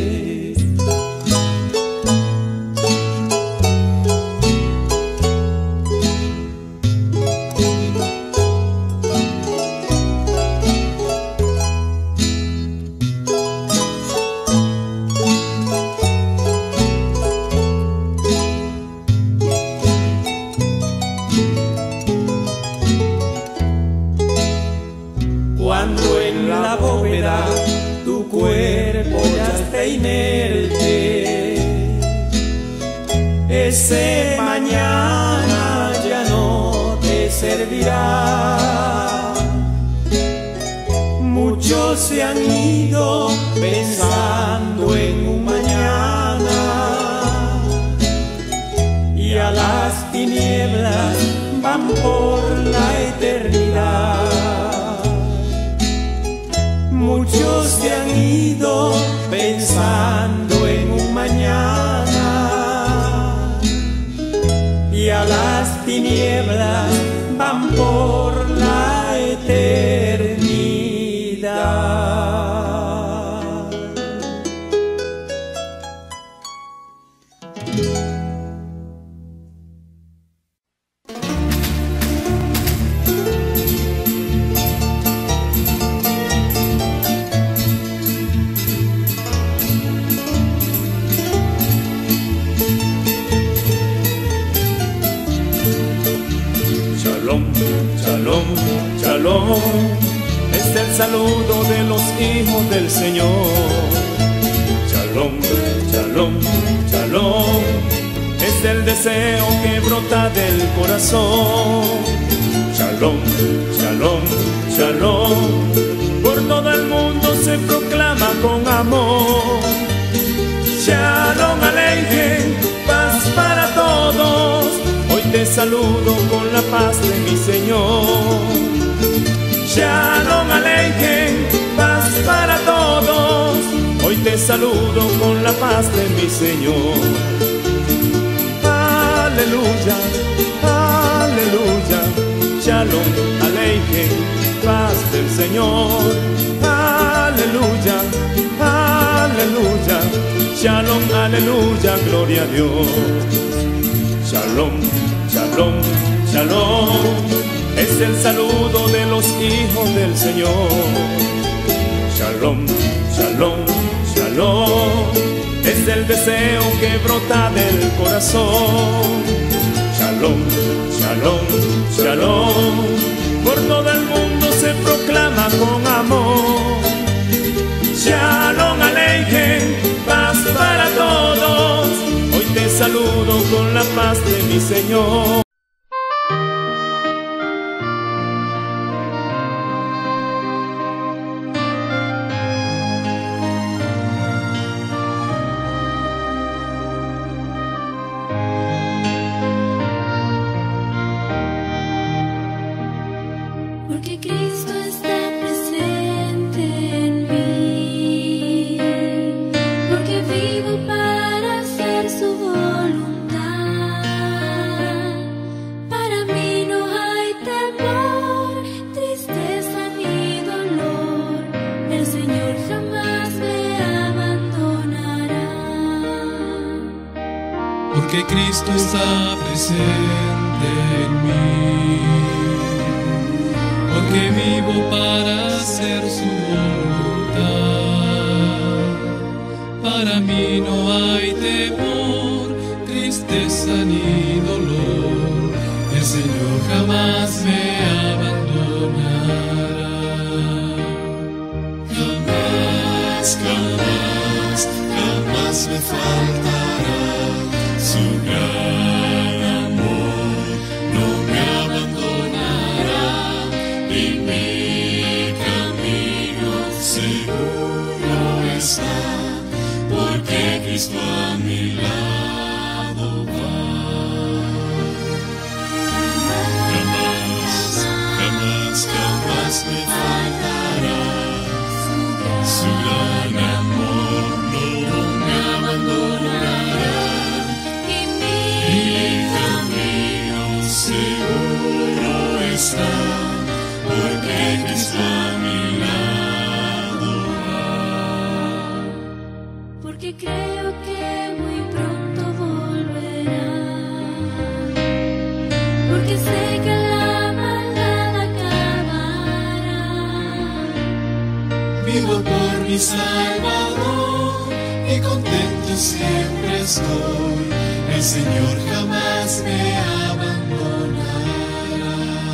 Speaker 6: Cuando en la bóveda tu cuerpo ya está inerte, ese mañana ya no te servirá. Muchos se han ido pensando en un mañana y a las tinieblas van por la eternidad. Muchos se han ido pensando en un mañana y a las tinieblas van por la eternidad.
Speaker 5: Shalom, shalom, es el saludo de los hijos del Señor. Shalom, shalom, shalom, es el deseo que brota del corazón. Shalom, shalom, shalom, por todo el mundo se proclama con amor. Shalom Aleichem, paz para todos. Hoy te saludo con la paz de mi Señor. Shalom Aleichem, paz para todos. Hoy te saludo con la paz de mi Señor. Aleluya, aleluya. Shalom Aleichem, paz del Señor. Aleluya, aleluya. Shalom, aleluya, gloria a Dios. Shalom, shalom, shalom, es el saludo de los hijos del Señor. Shalom, shalom, shalom, es el deseo que brota del corazón. Shalom, shalom, shalom, por todo el mundo se proclama con amor. Shalom Aleichem, paz para todos. Hoy te saludo con la paz de mi Señor.
Speaker 7: Porque Cristo está presente en mí, porque vivo para hacer su voluntad. Para mí no hay temor, tristeza ni dolor, el Señor jamás me abandonará.
Speaker 2: Porque Cristo está presente en mí, porque vivo para hacer su voluntad. Para mí no hay temor, tristeza ni dolor, el Señor jamás me abandonará. Jamás, jamás, jamás me faltará su gran amor, no me abandonará. Y mi camino seguro está, porque Cristo a mi lado va. Jamás, jamás, jamás está, porque Cristo a mi lado va.
Speaker 7: Porque creo que muy pronto volverá, porque sé que la maldad acabará.
Speaker 2: Vivo por mi Salvador y contento siempre estoy. El Señor jamás me abandonará.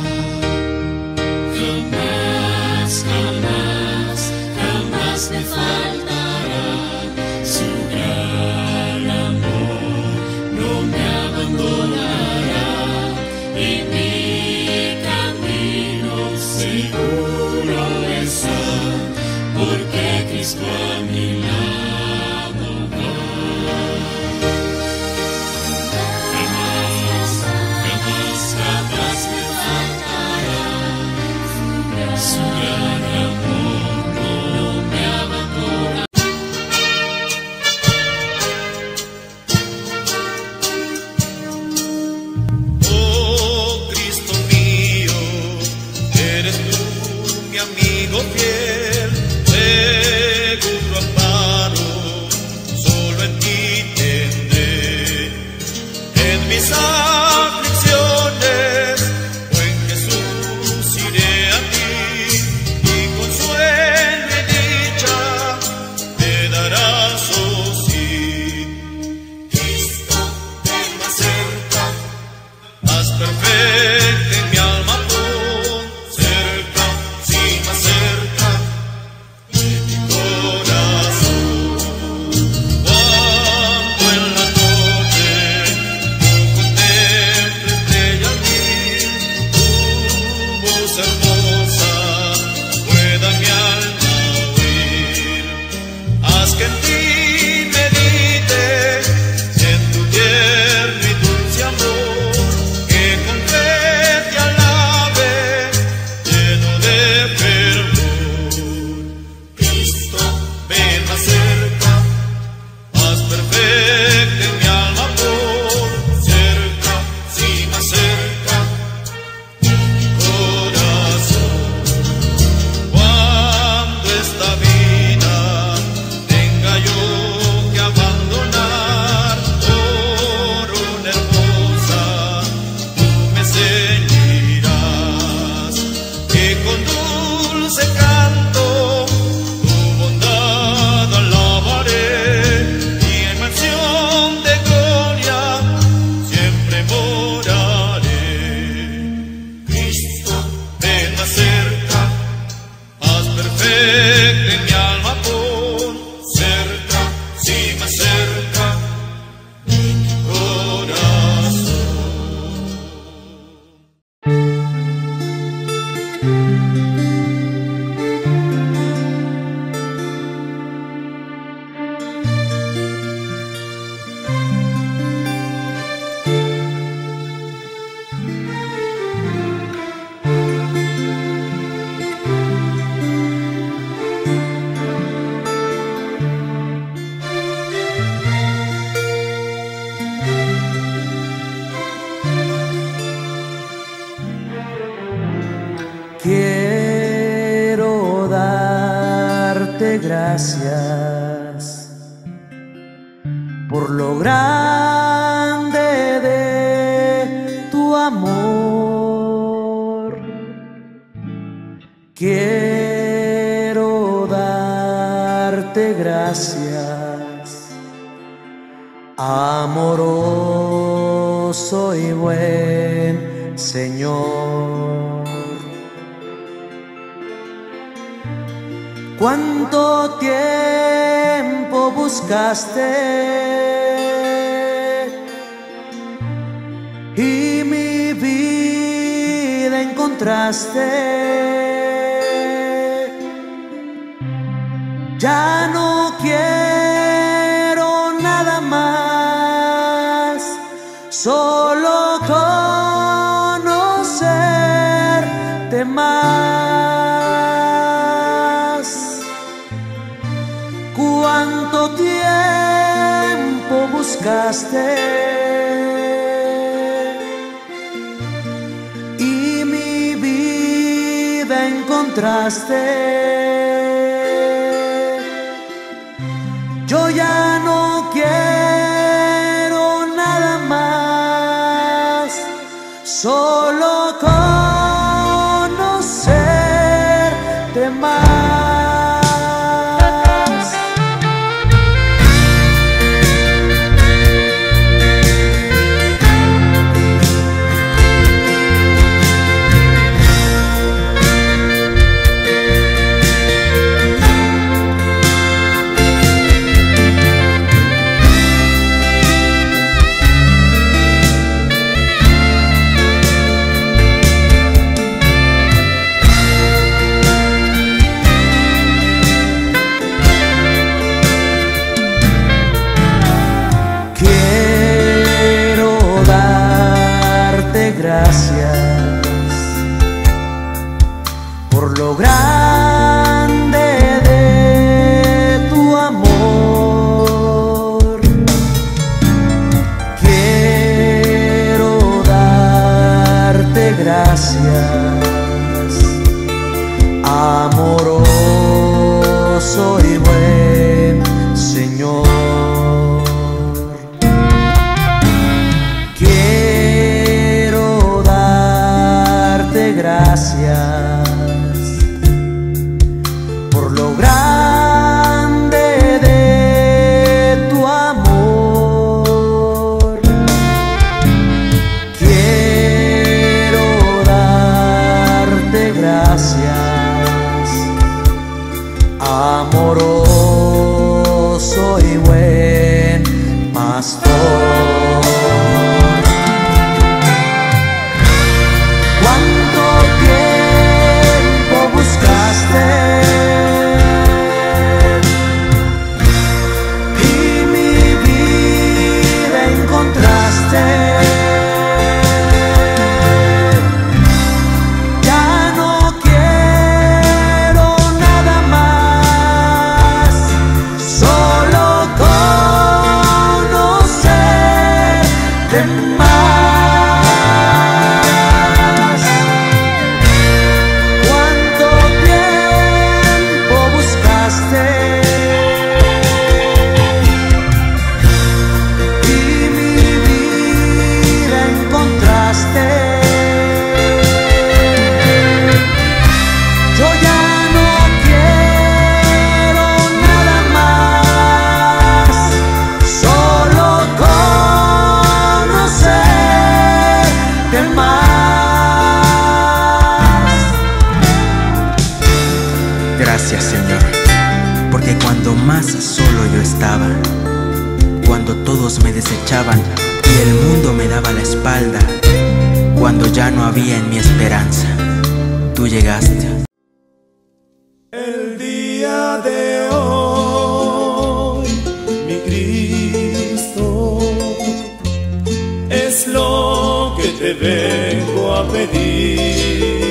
Speaker 2: Jamás, jamás, jamás me faltará. Su gran amor no me abandonará. Y mi camino seguro está, porque Cristo a mi lado va. Jamás, jamás, jamás me faltará. Su gran amor no me abandona.
Speaker 8: Oh Cristo mío, eres tú mi amigo fiel, seguro amparo, solo en ti tendré. En mis aflicciones, buen Jesús, iré a ti, y consuelo y dicha te darás, oh sí. Cristo, ven más cerca, haz perfecta en mi alma, pon cerca, sí, más cerca de mi corazón. Cuando en la noche tú contemples estrellas mil, tu voz hermosa pueda mi alma oír. Haz que en ti medite, en tu tierno y dulce amor, que con fe te alabe, lleno de fervor. Cristo, ven más cerca, haz perfecta en mi alma, por cerca, sí, más cerca de mi corazón. Cuando esta vida tenga yo que abandonar por una hermosa, tú me ceñirás, que con dulce canto tu bondad alabaré, y en mansión de gloria siempre moraré. Cristo, ven más cerca, haz perfecta en mi alma, pon cerca, sí, más cerca de mi corazón.
Speaker 3: Quiero darte gracias por lo grande de tu amor. Quiero darte gracias, amoroso y buen Señor. ¿Cuánto tiempo buscaste y mi vida encontraste? Ya no quiero nada más, solo conocerte más. ¿Cuánto tiempo buscaste y mi vida vida encontraste. Yo ya no quiero nada más, solo conocerte más. Gracias por lo grande de tu amor. Quiero darte gracias, amoroso y buen Señor. Gracias por lo grande de tu amor. Quiero darte gracias, amoroso y buen pastor.
Speaker 9: Gracias, Señor, porque cuando más solo yo estaba, cuando todos me desechaban y el mundo me daba la espalda, cuando ya no había en mi esperanza, tú llegaste.
Speaker 6: El día de hoy, mi Cristo, es lo que te vengo a pedir.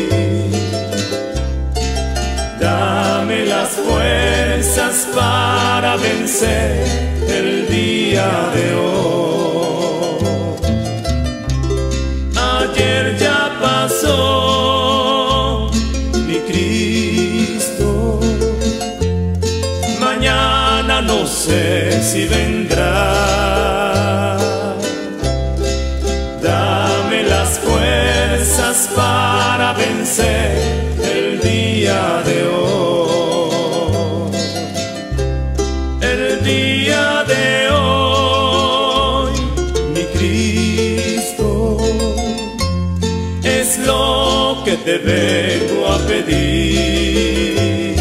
Speaker 6: Dame las fuerzas para vencer el día de hoy. Ayer ya pasó, mi Cristo, mañana no sé si vendrá. Dame las fuerzas para vencer el día de hoy. El día de hoy, mi Cristo, es lo que te vengo a pedir.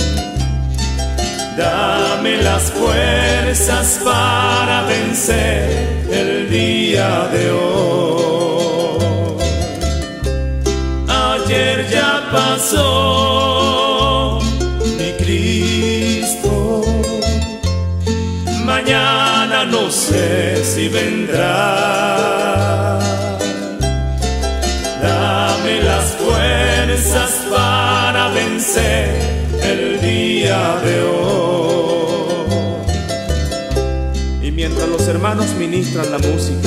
Speaker 6: Dame las fuerzas para vencer el día de hoy. Ayer ya pasó, mi Cristo, mañana no sé si vendrá. Dame las fuerzas para vencer el día de hoy. Y mientras los hermanos ministran la música,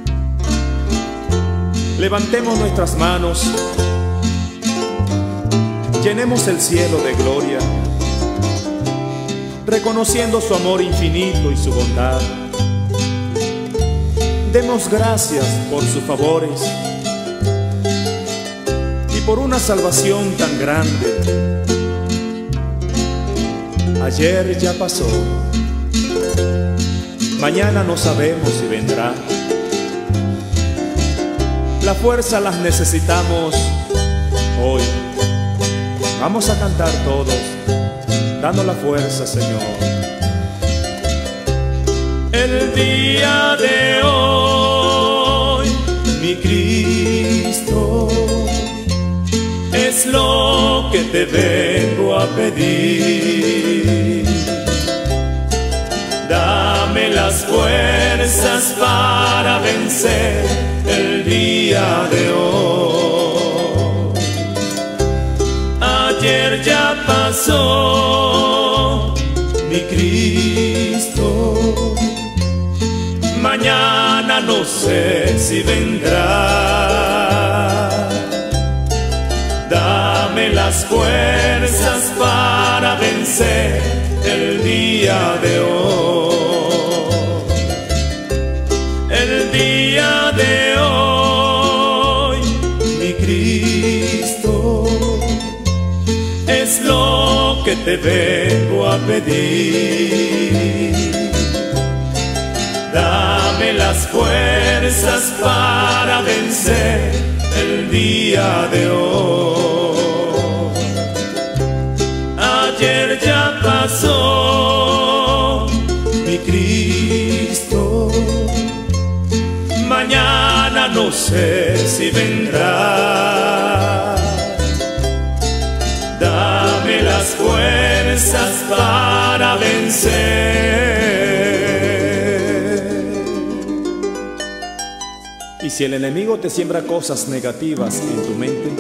Speaker 6: levantemos nuestras manos
Speaker 5: llenemos el cielo de gloria, reconociendo su amor infinito y su bondad. Demos gracias por sus favores y por una salvación tan grande. Ayer ya pasó, mañana no sabemos si vendrá. La fuerza las necesitamos hoy. Vamos a cantar todos, dando la fuerza, Señor. El día de hoy, mi Cristo, es lo que te vengo a pedir. Dame las fuerzas para vencer el día de hoy. Ayer ya pasó, mi Cristo, mañana no sé si vendrá. Dame las fuerzas para vencer el día de hoy. El día de hoy, mi Cristo, es lo que te vengo a pedir. Dame las fuerzas para vencer el día de hoy. Ayer ya pasó, mi Cristo, mañana no sé si vendrá. Dame las fuerzas para vencer. Y si el enemigo te siembra cosas negativas en tu mente,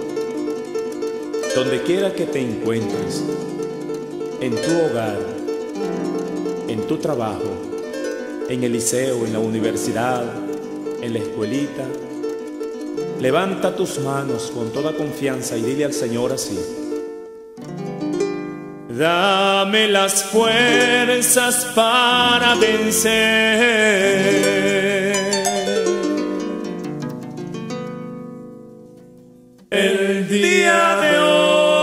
Speaker 5: donde quiera que te encuentres, en tu hogar, en tu trabajo, en el liceo, en la universidad, en la escuelita, levanta tus manos con toda confianza y dile al Señor así: dame las fuerzas para vencer el día de hoy.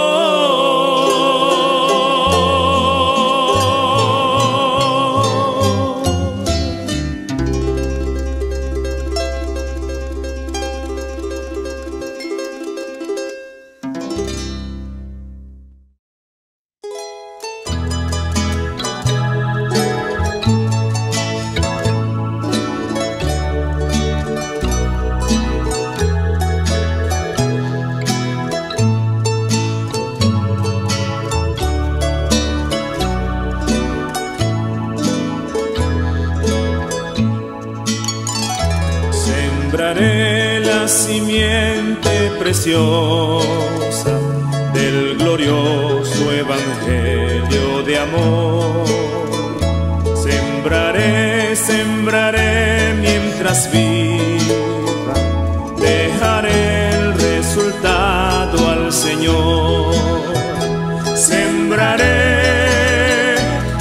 Speaker 5: Sembraré la simiente preciosa del glorioso evangelio de amor. Sembraré, sembraré mientras viva, dejaré el resultado al Señor. Sembraré,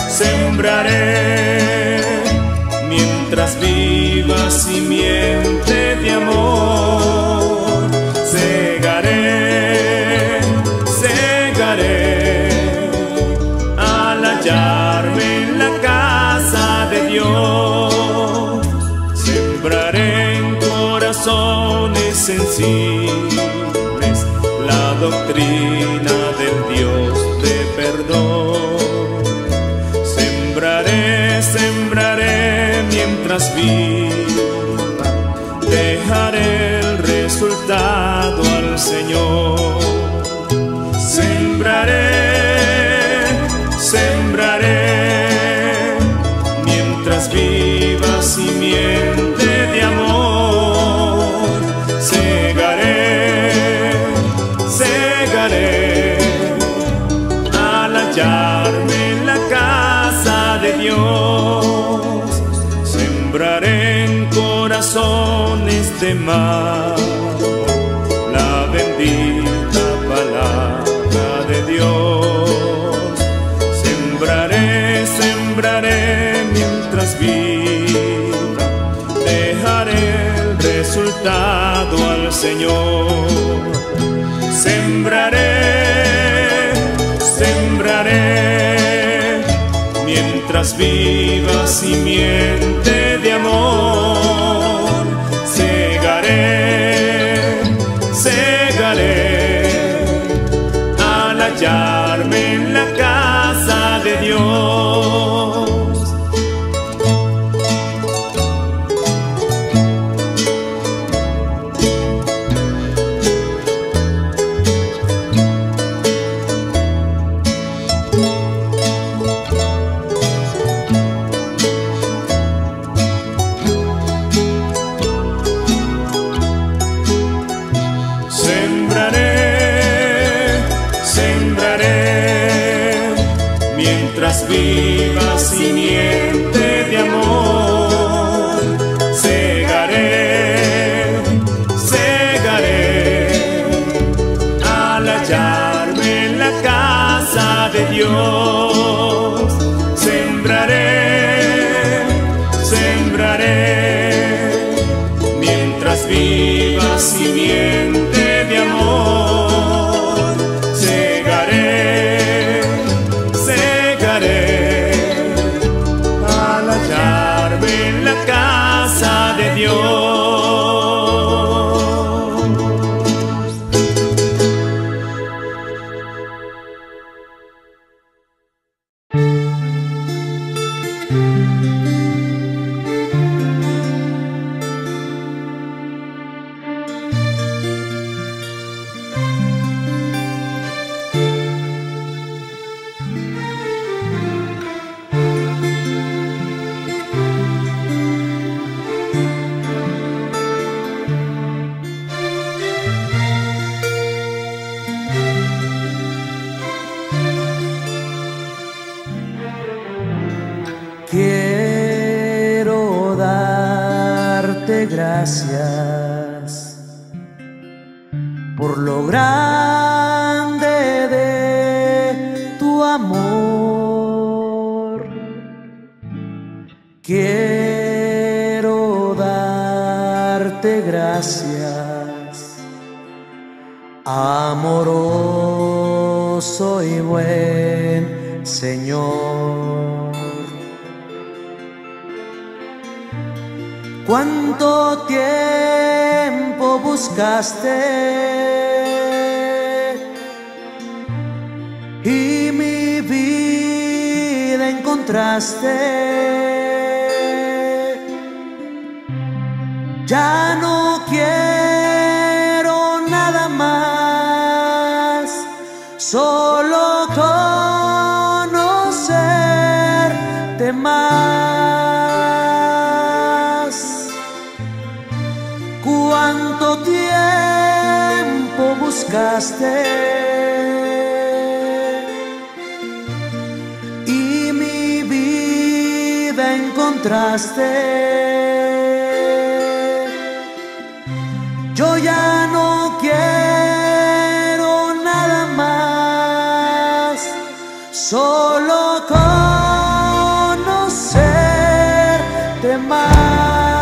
Speaker 5: sembraré mientras viva simiente de amor. Segaré, segaré al hallarme en la casa de Dios. Sembraré en corazones sensibles la doctrina del Dios de perdón. Sembraré, sembraré mientras viva, dejaré el resultado al Señor. Sembraré, sembraré mientras viva simiente de amor. Segaré, segaré al hallarme en la casa de Dios. Sembraré en corazones de mármol la bendita palabra
Speaker 6: Señor. Sembraré, sembraré, mientras viva simiente de amor. Segaré, segaré, al hallarme en la casa de Dios. Viva simiente de amor. Segaré, segaré, al hallarme en la casa de Dios. Sembraré, sembraré, mientras viva simiente de amor. Segaré, al hallarme en la casa de Dios.
Speaker 3: Quiero darte gracias por lo grande de tu amor. Quiero darte gracias, amoroso y buen Señor. ¿Cuánto tiempo buscaste y mi vida encontraste? Ya no quiero nada más, solo conocerte más. ¿Cuánto tiempo buscaste y mi vida encontraste? Yo ya no quiero nada más, solo conocerte más.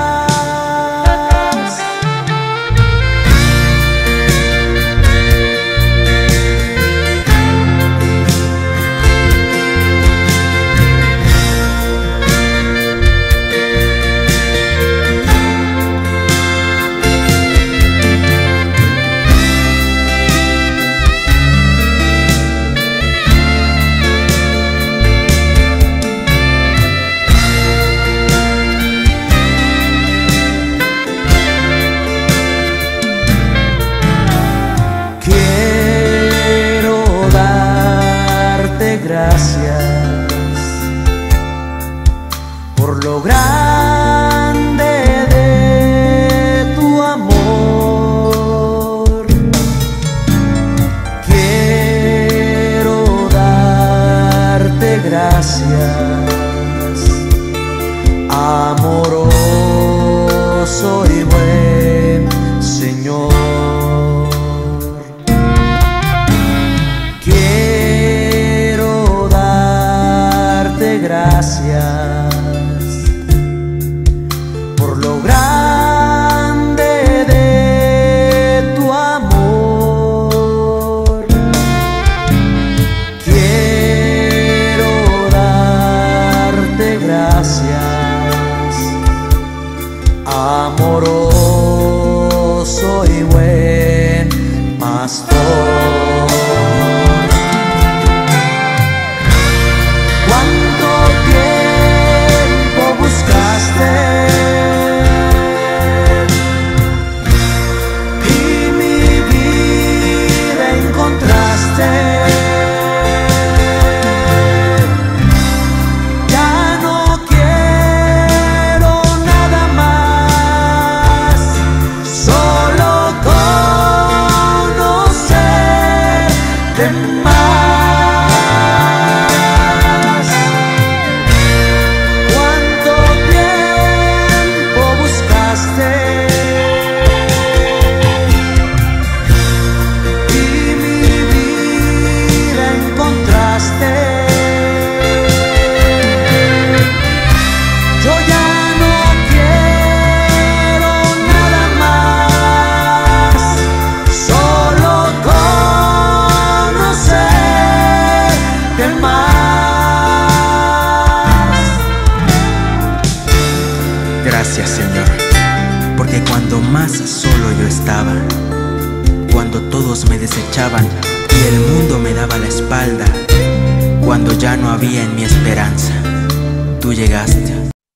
Speaker 3: Gracias por lo grande de tu amor. Quiero darte gracias, amoroso y buen Señor. Gracias por lo grande de
Speaker 9: más solo yo estaba, cuando todos me desechaban y el mundo me daba la espalda, cuando ya no había en mi esperanza, tú llegaste.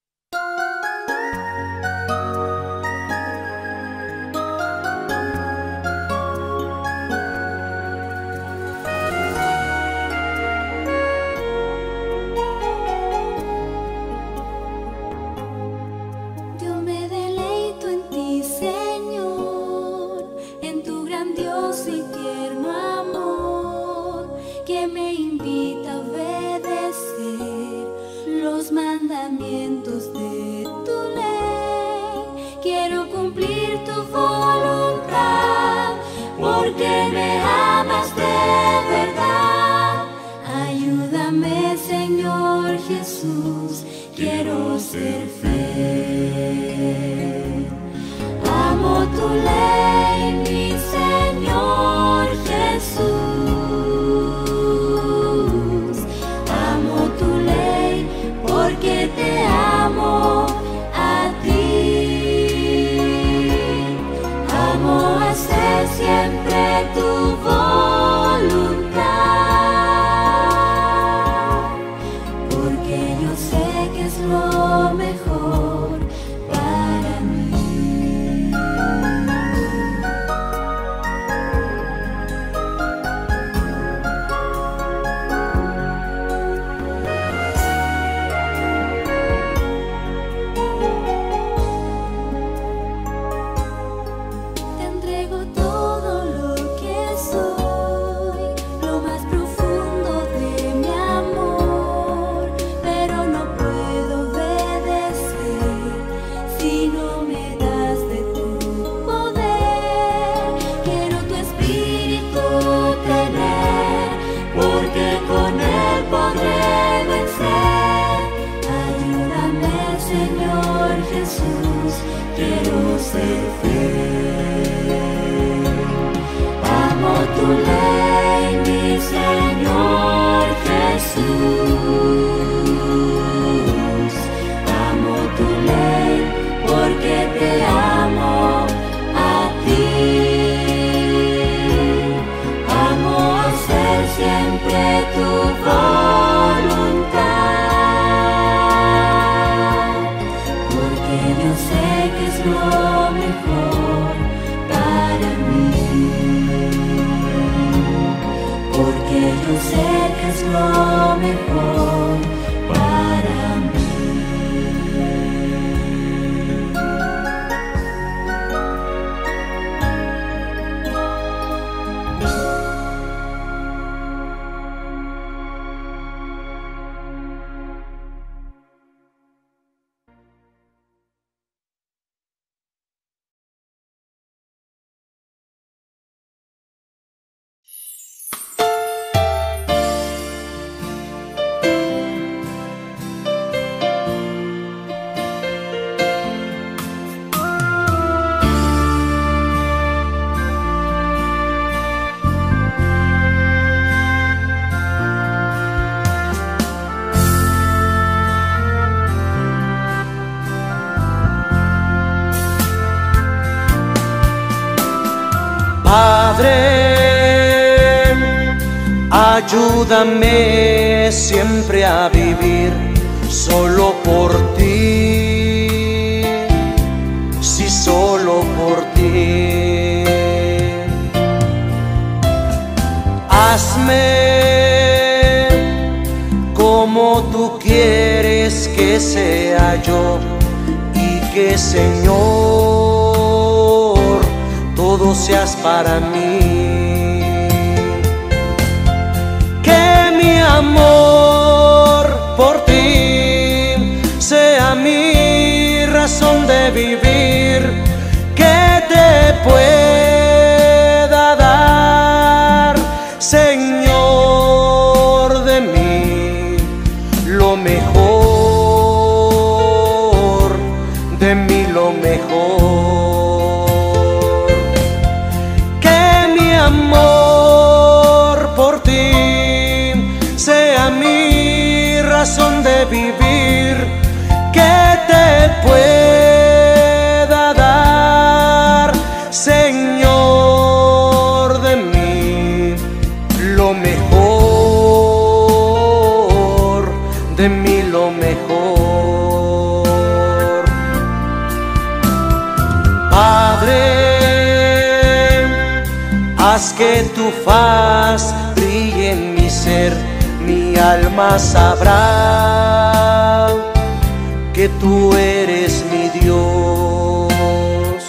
Speaker 10: Ayúdame siempre a vivir solo por ti, sí, solo por ti. Hazme como tú quieres que sea yo y que, Señor, todo seas para mí. Amor por ti sea mi razón de vivir, que te pueda dar, Señor, de mí lo mejor, de mí lo mejor. Que mi amor por ti sea mi razón de vivir, que te pueda dar haz que tu faz brille en mi ser, mi alma sabrá que tú eres mi Dios.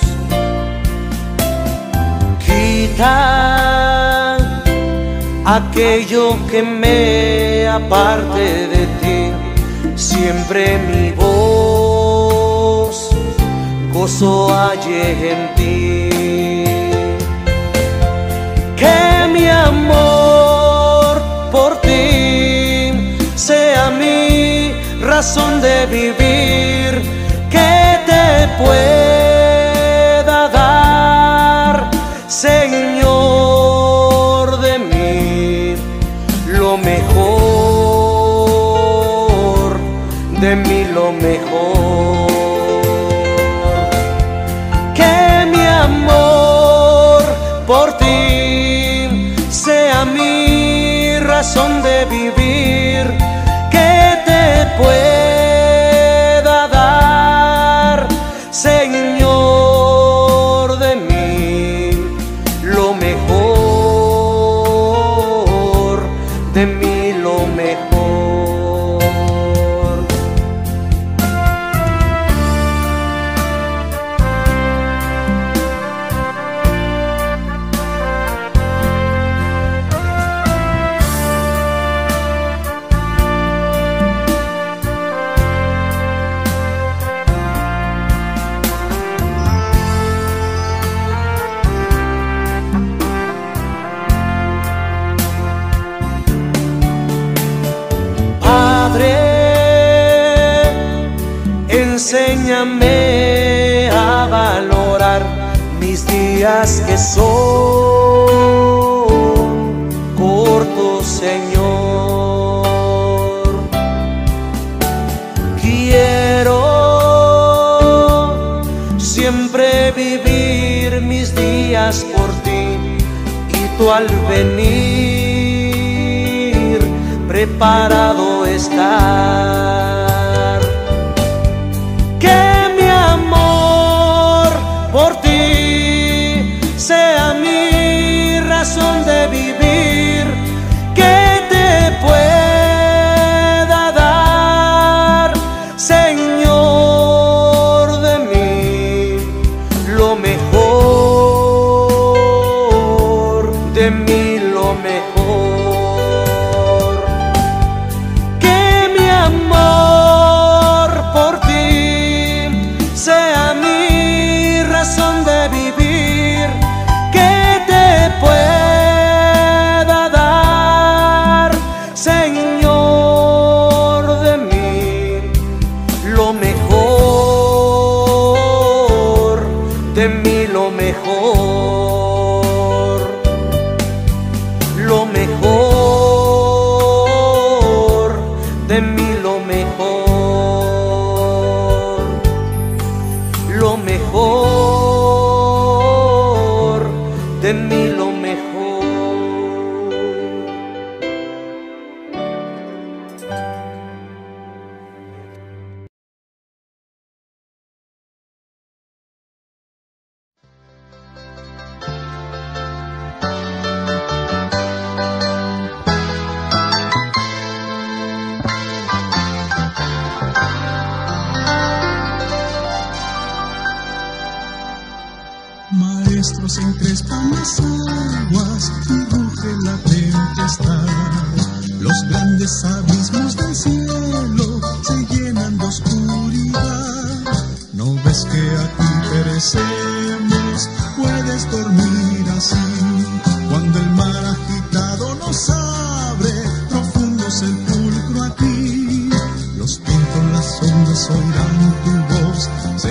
Speaker 10: Quita aquello que me aparte de ti, siempre mi voz gozo halle en ti. Que mi amor por ti sea mi razón de vivir, que te pueda dar, Señor, de mí lo mejor, de mí lo mejor. Que mi amor por ti sea mi razón de vivir, que te pueda dar, Señor, de mí lo mejor, de mí lo mejor. Enséñame a valorar mis días que son cortos, Señor. Quiero siempre vivir mis días por ti, y tú al venir preparado estar. Por ti sea mi razón de vivir, que te pueda dar, Señor, de mí lo mejor, de mí lo mejor. Que mi amor por ti sea mi razón de vivir, que te pueda dar, Señor, de mí lo mejor, de mí lo mejor, lo mejor, de mí lo mejor, lo mejor, de mí lo mejor.
Speaker 4: Maestros encrespan las aguas y ruge la tempestad. Los grandes abismos del cielo se llenan de oscuridad. ¿No ves que aquí perecemos? Puedes dormir así. Cuando el mar agitado nos abre, profundo sepulcro aquí. Los vientos, las ondas oirán tu voz.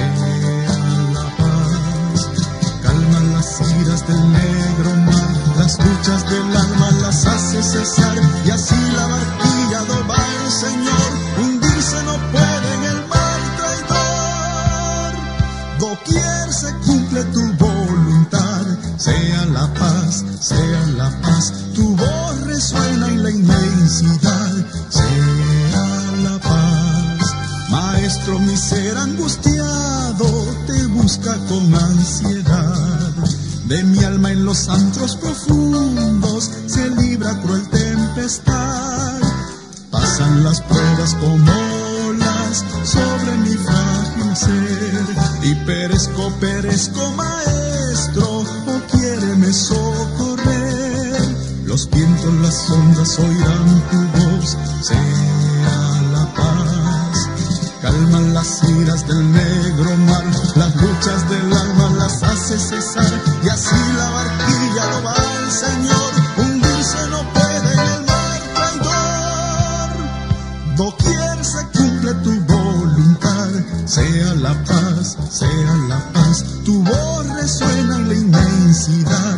Speaker 4: Las iras del negro mar, las luchas del alma las hace cesar, y así la barquilla va el Señor, hundirse no puede en el mar traidor. Doquier se cumple tu voluntad, sea la paz, sea la paz, tu voz resuena en la inmensidad, sea la paz. Maestro, mi ser angustiado te busca con ansiedad. De mi alma en los antros profundos Los vientos, las ondas oirán tu voz, sea la paz. Calman las iras del negro mar, las luchas del alma las hace cesar, y así la barquilla lo va al Señor, hundirse no puede en el mar traidor. Doquier se cumple tu voluntad, sea la paz, sea la paz, tu voz resuena en la inmensidad,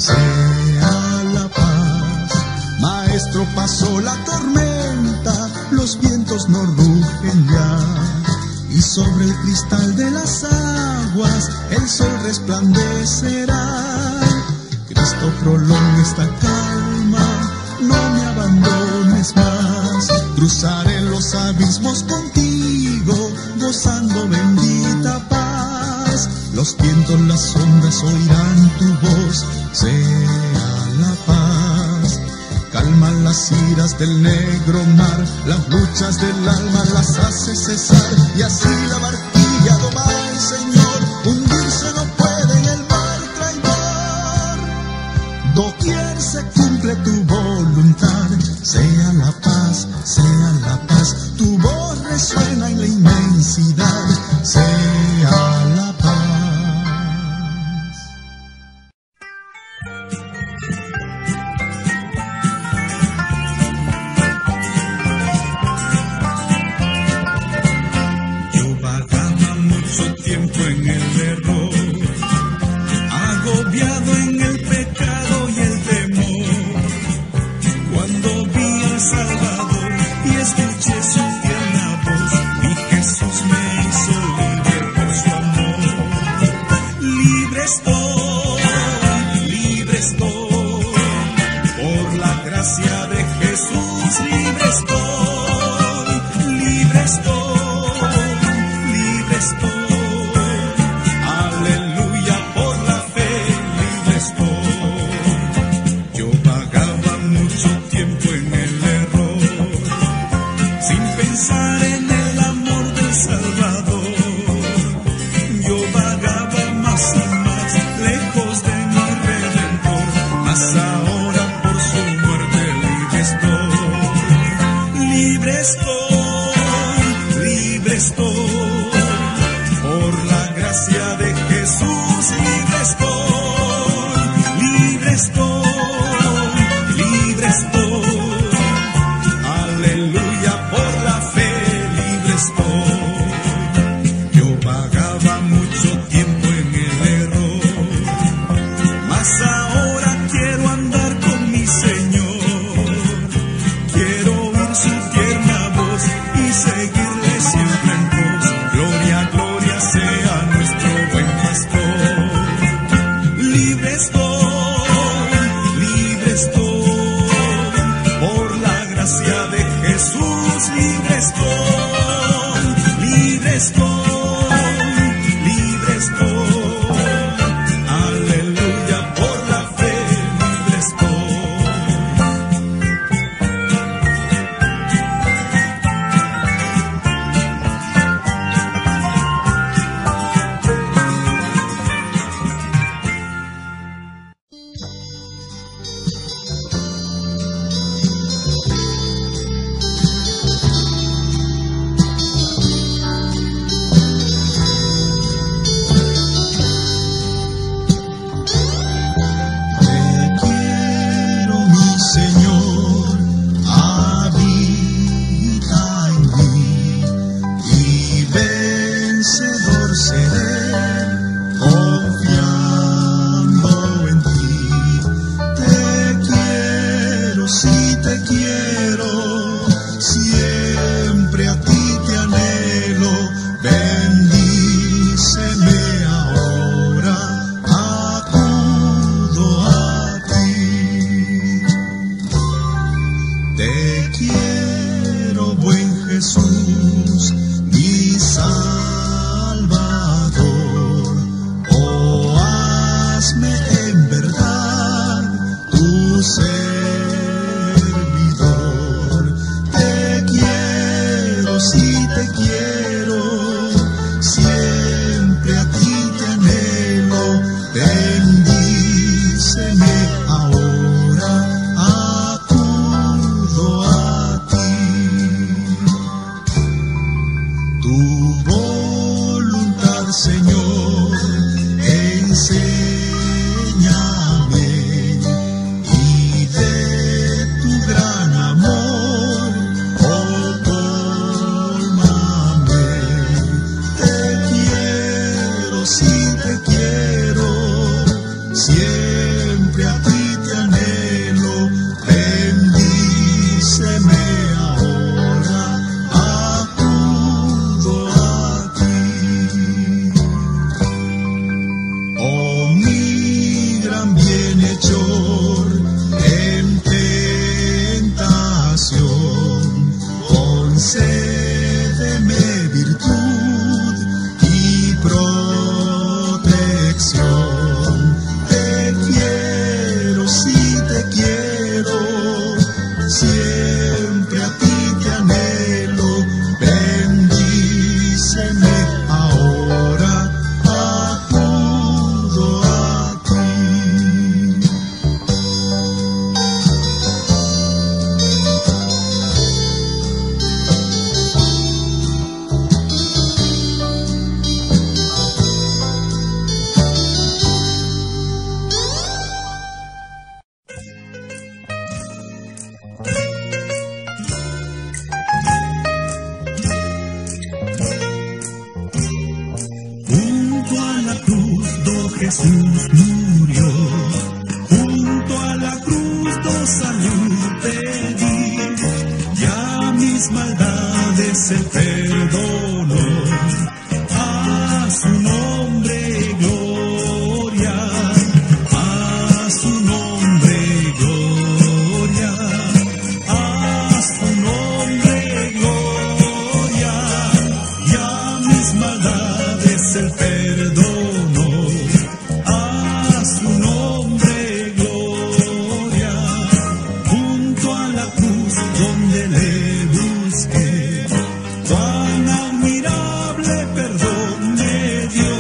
Speaker 4: sea la paz. Maestro, pasó la tormenta, los vientos no rugen ya, y sobre el cristal de las aguas el sol resplandecerá. Cristo, prolonga esta calma, no me abandones más. Cruzaré los abismos contigo, gozando bendita paz. Los vientos, las ondas oirán tu voz, sea la paz. Calman las iras del negro mar, las luchas del alma las hace cesar, y así la barquilla lo va al Señor, hundirse no puede en el mar traidor. Doquier se cumple tu voluntad, sea la paz, sea la paz, tu voz resuena en la inmensidad, sea la paz. Bendíceme ahora. maldades Él perdonó. A su nombre gloria, a su nombre gloria, a su nombre gloria, y a mis maldades Él perdonó. A su nombre gloria, junto a la cruz donde le busqué, cuán admirable perdón me dio.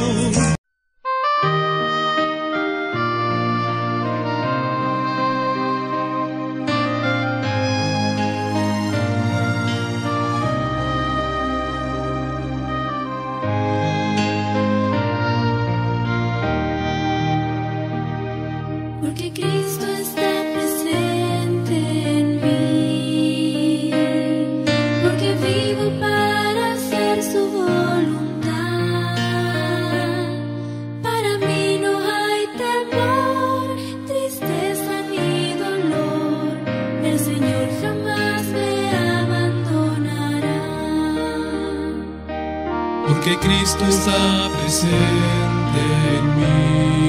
Speaker 7: Porque Cristo está presente en mí, porque vivo para hacer su voluntad. Para mí no hay temor, tristeza ni dolor, el Señor jamás me abandonará.
Speaker 2: Porque Cristo está presente en mí,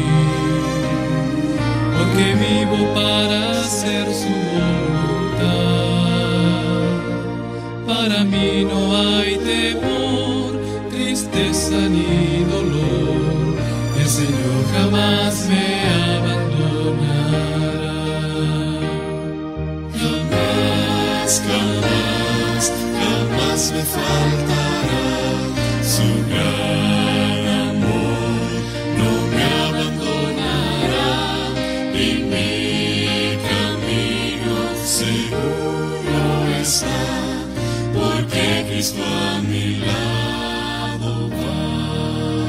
Speaker 2: porque vivo para hacer su voluntad. Para mí no hay temor, tristeza ni dolor, el Señor jamás me abandonará. Jamás, jamás, jamás me faltará su gran amor, no me abandonará. Y mi camino seguro está, porque Cristo a mi lado va.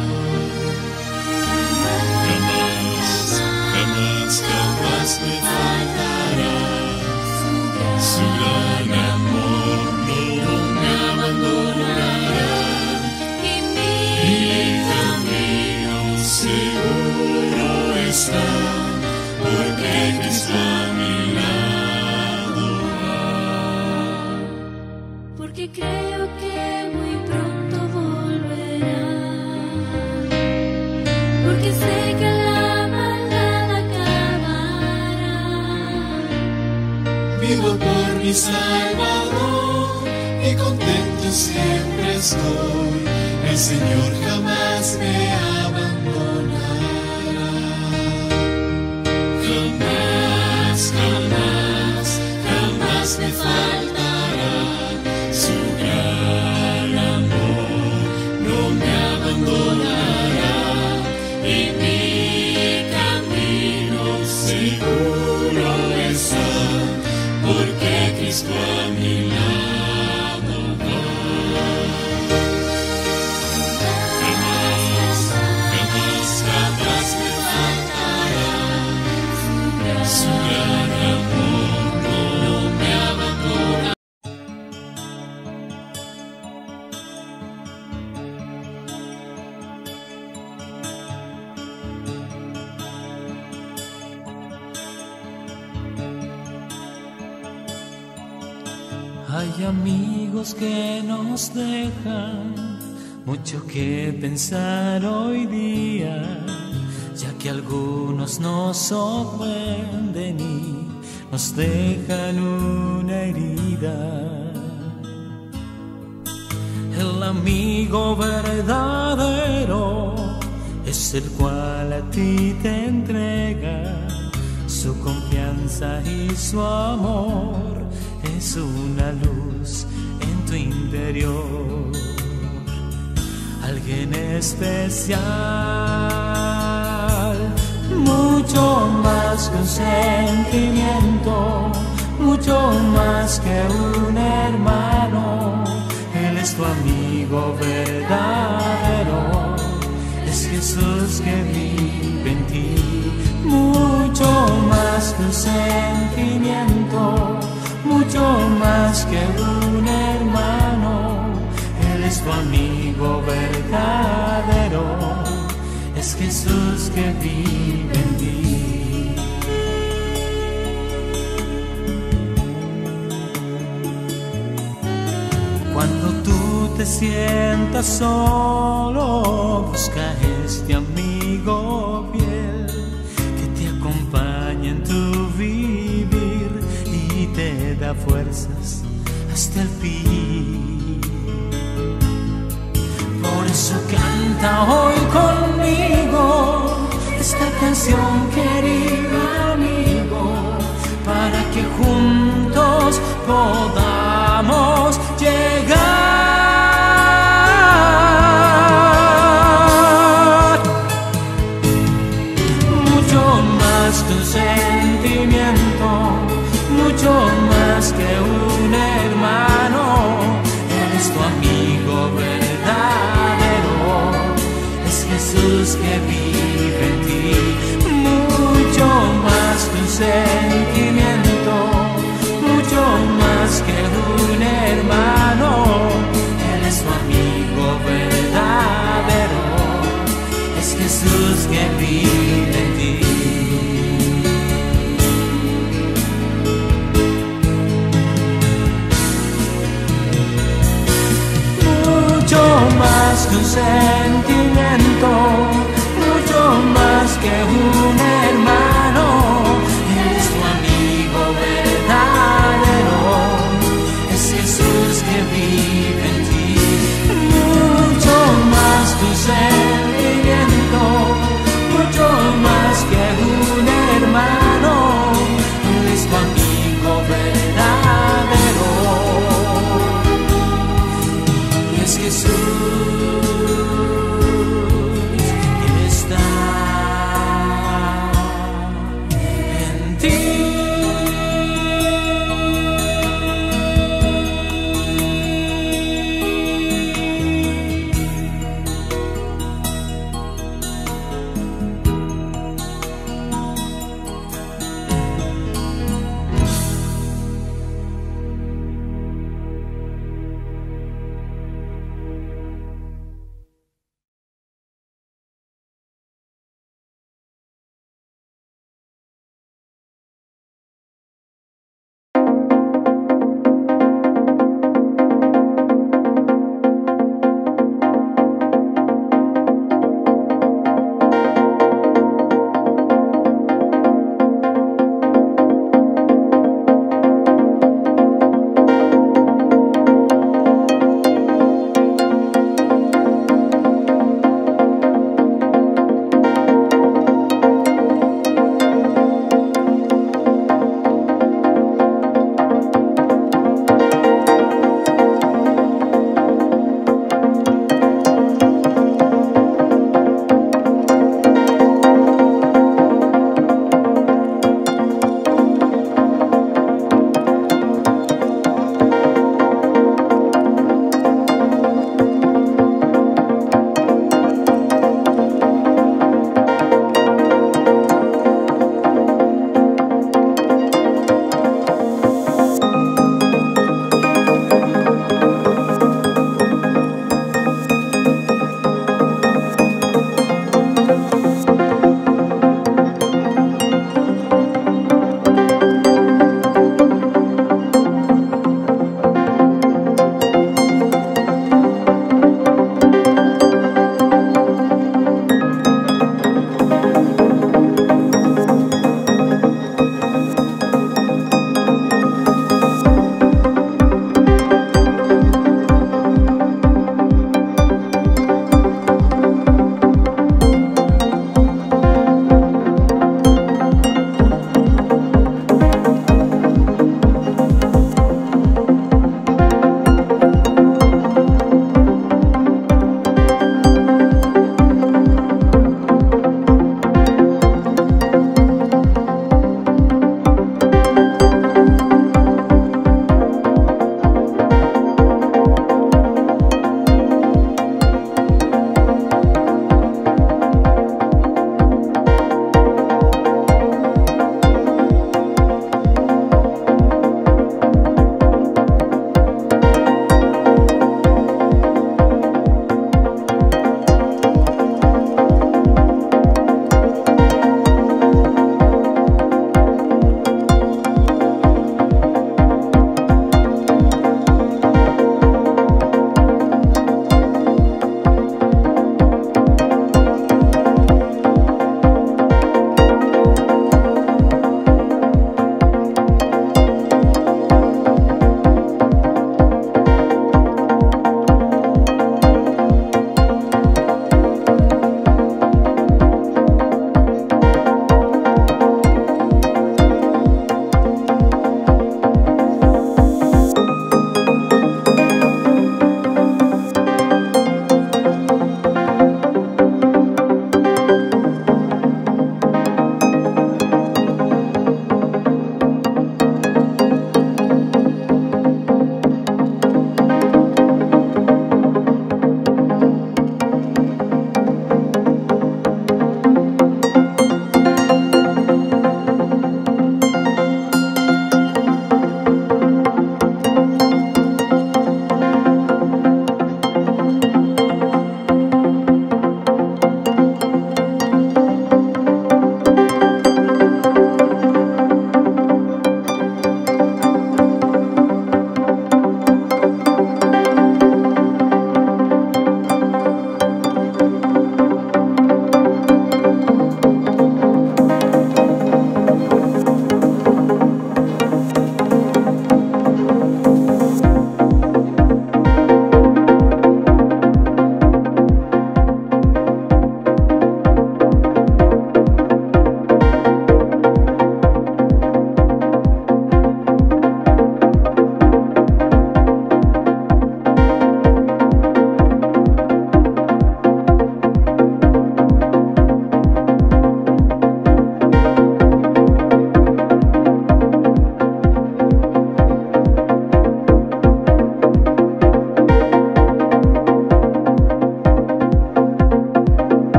Speaker 2: Jamás, jamás, jamás me faltará su gran amor, no me abandonará. Y mi camino seguro está, porque Cristo a mi lado va.
Speaker 7: Porque creo que muy pronto volverá, porque sé que la maldad acabará.
Speaker 2: Vivo por mi Salvador y contento siempre estoy, el Señor jamás me abandonará. Jamás, jamás, jamás me faltará su gran amor, no me abandonará. Y mi camino seguro está, porque Cristo a mi lado va. Jamás, jamás, jamás me faltará su gran amor, no me abandona.
Speaker 3: Hay amigos que nos dejan mucho que pensar hoy día, ya que algunos nos ofenden y nos dejan una herida. El amigo verdadero es el cual a ti te entrega su confianza y su amor. Es una luz en tu interior, alguien especial, mucho más que un sentimiento, mucho más que un hermano. Él es tu amigo verdadero, es Jesús que vive en ti, mucho más que un sentimiento, mucho más que un hermano. Él es tu amigo verdadero, es Jesús que vive en ti. Cuando tú te sientas solo, busca este amigo fiel que te acompaña en tu vivir y te da fuerzas hasta el fin. Por eso canta hoy conmigo esta canción, querido amigo, para que juntos podamos llegar mucho más que un sentimiento, mucho más que un hermano. Él es tu amigo verdadero, es Jesús que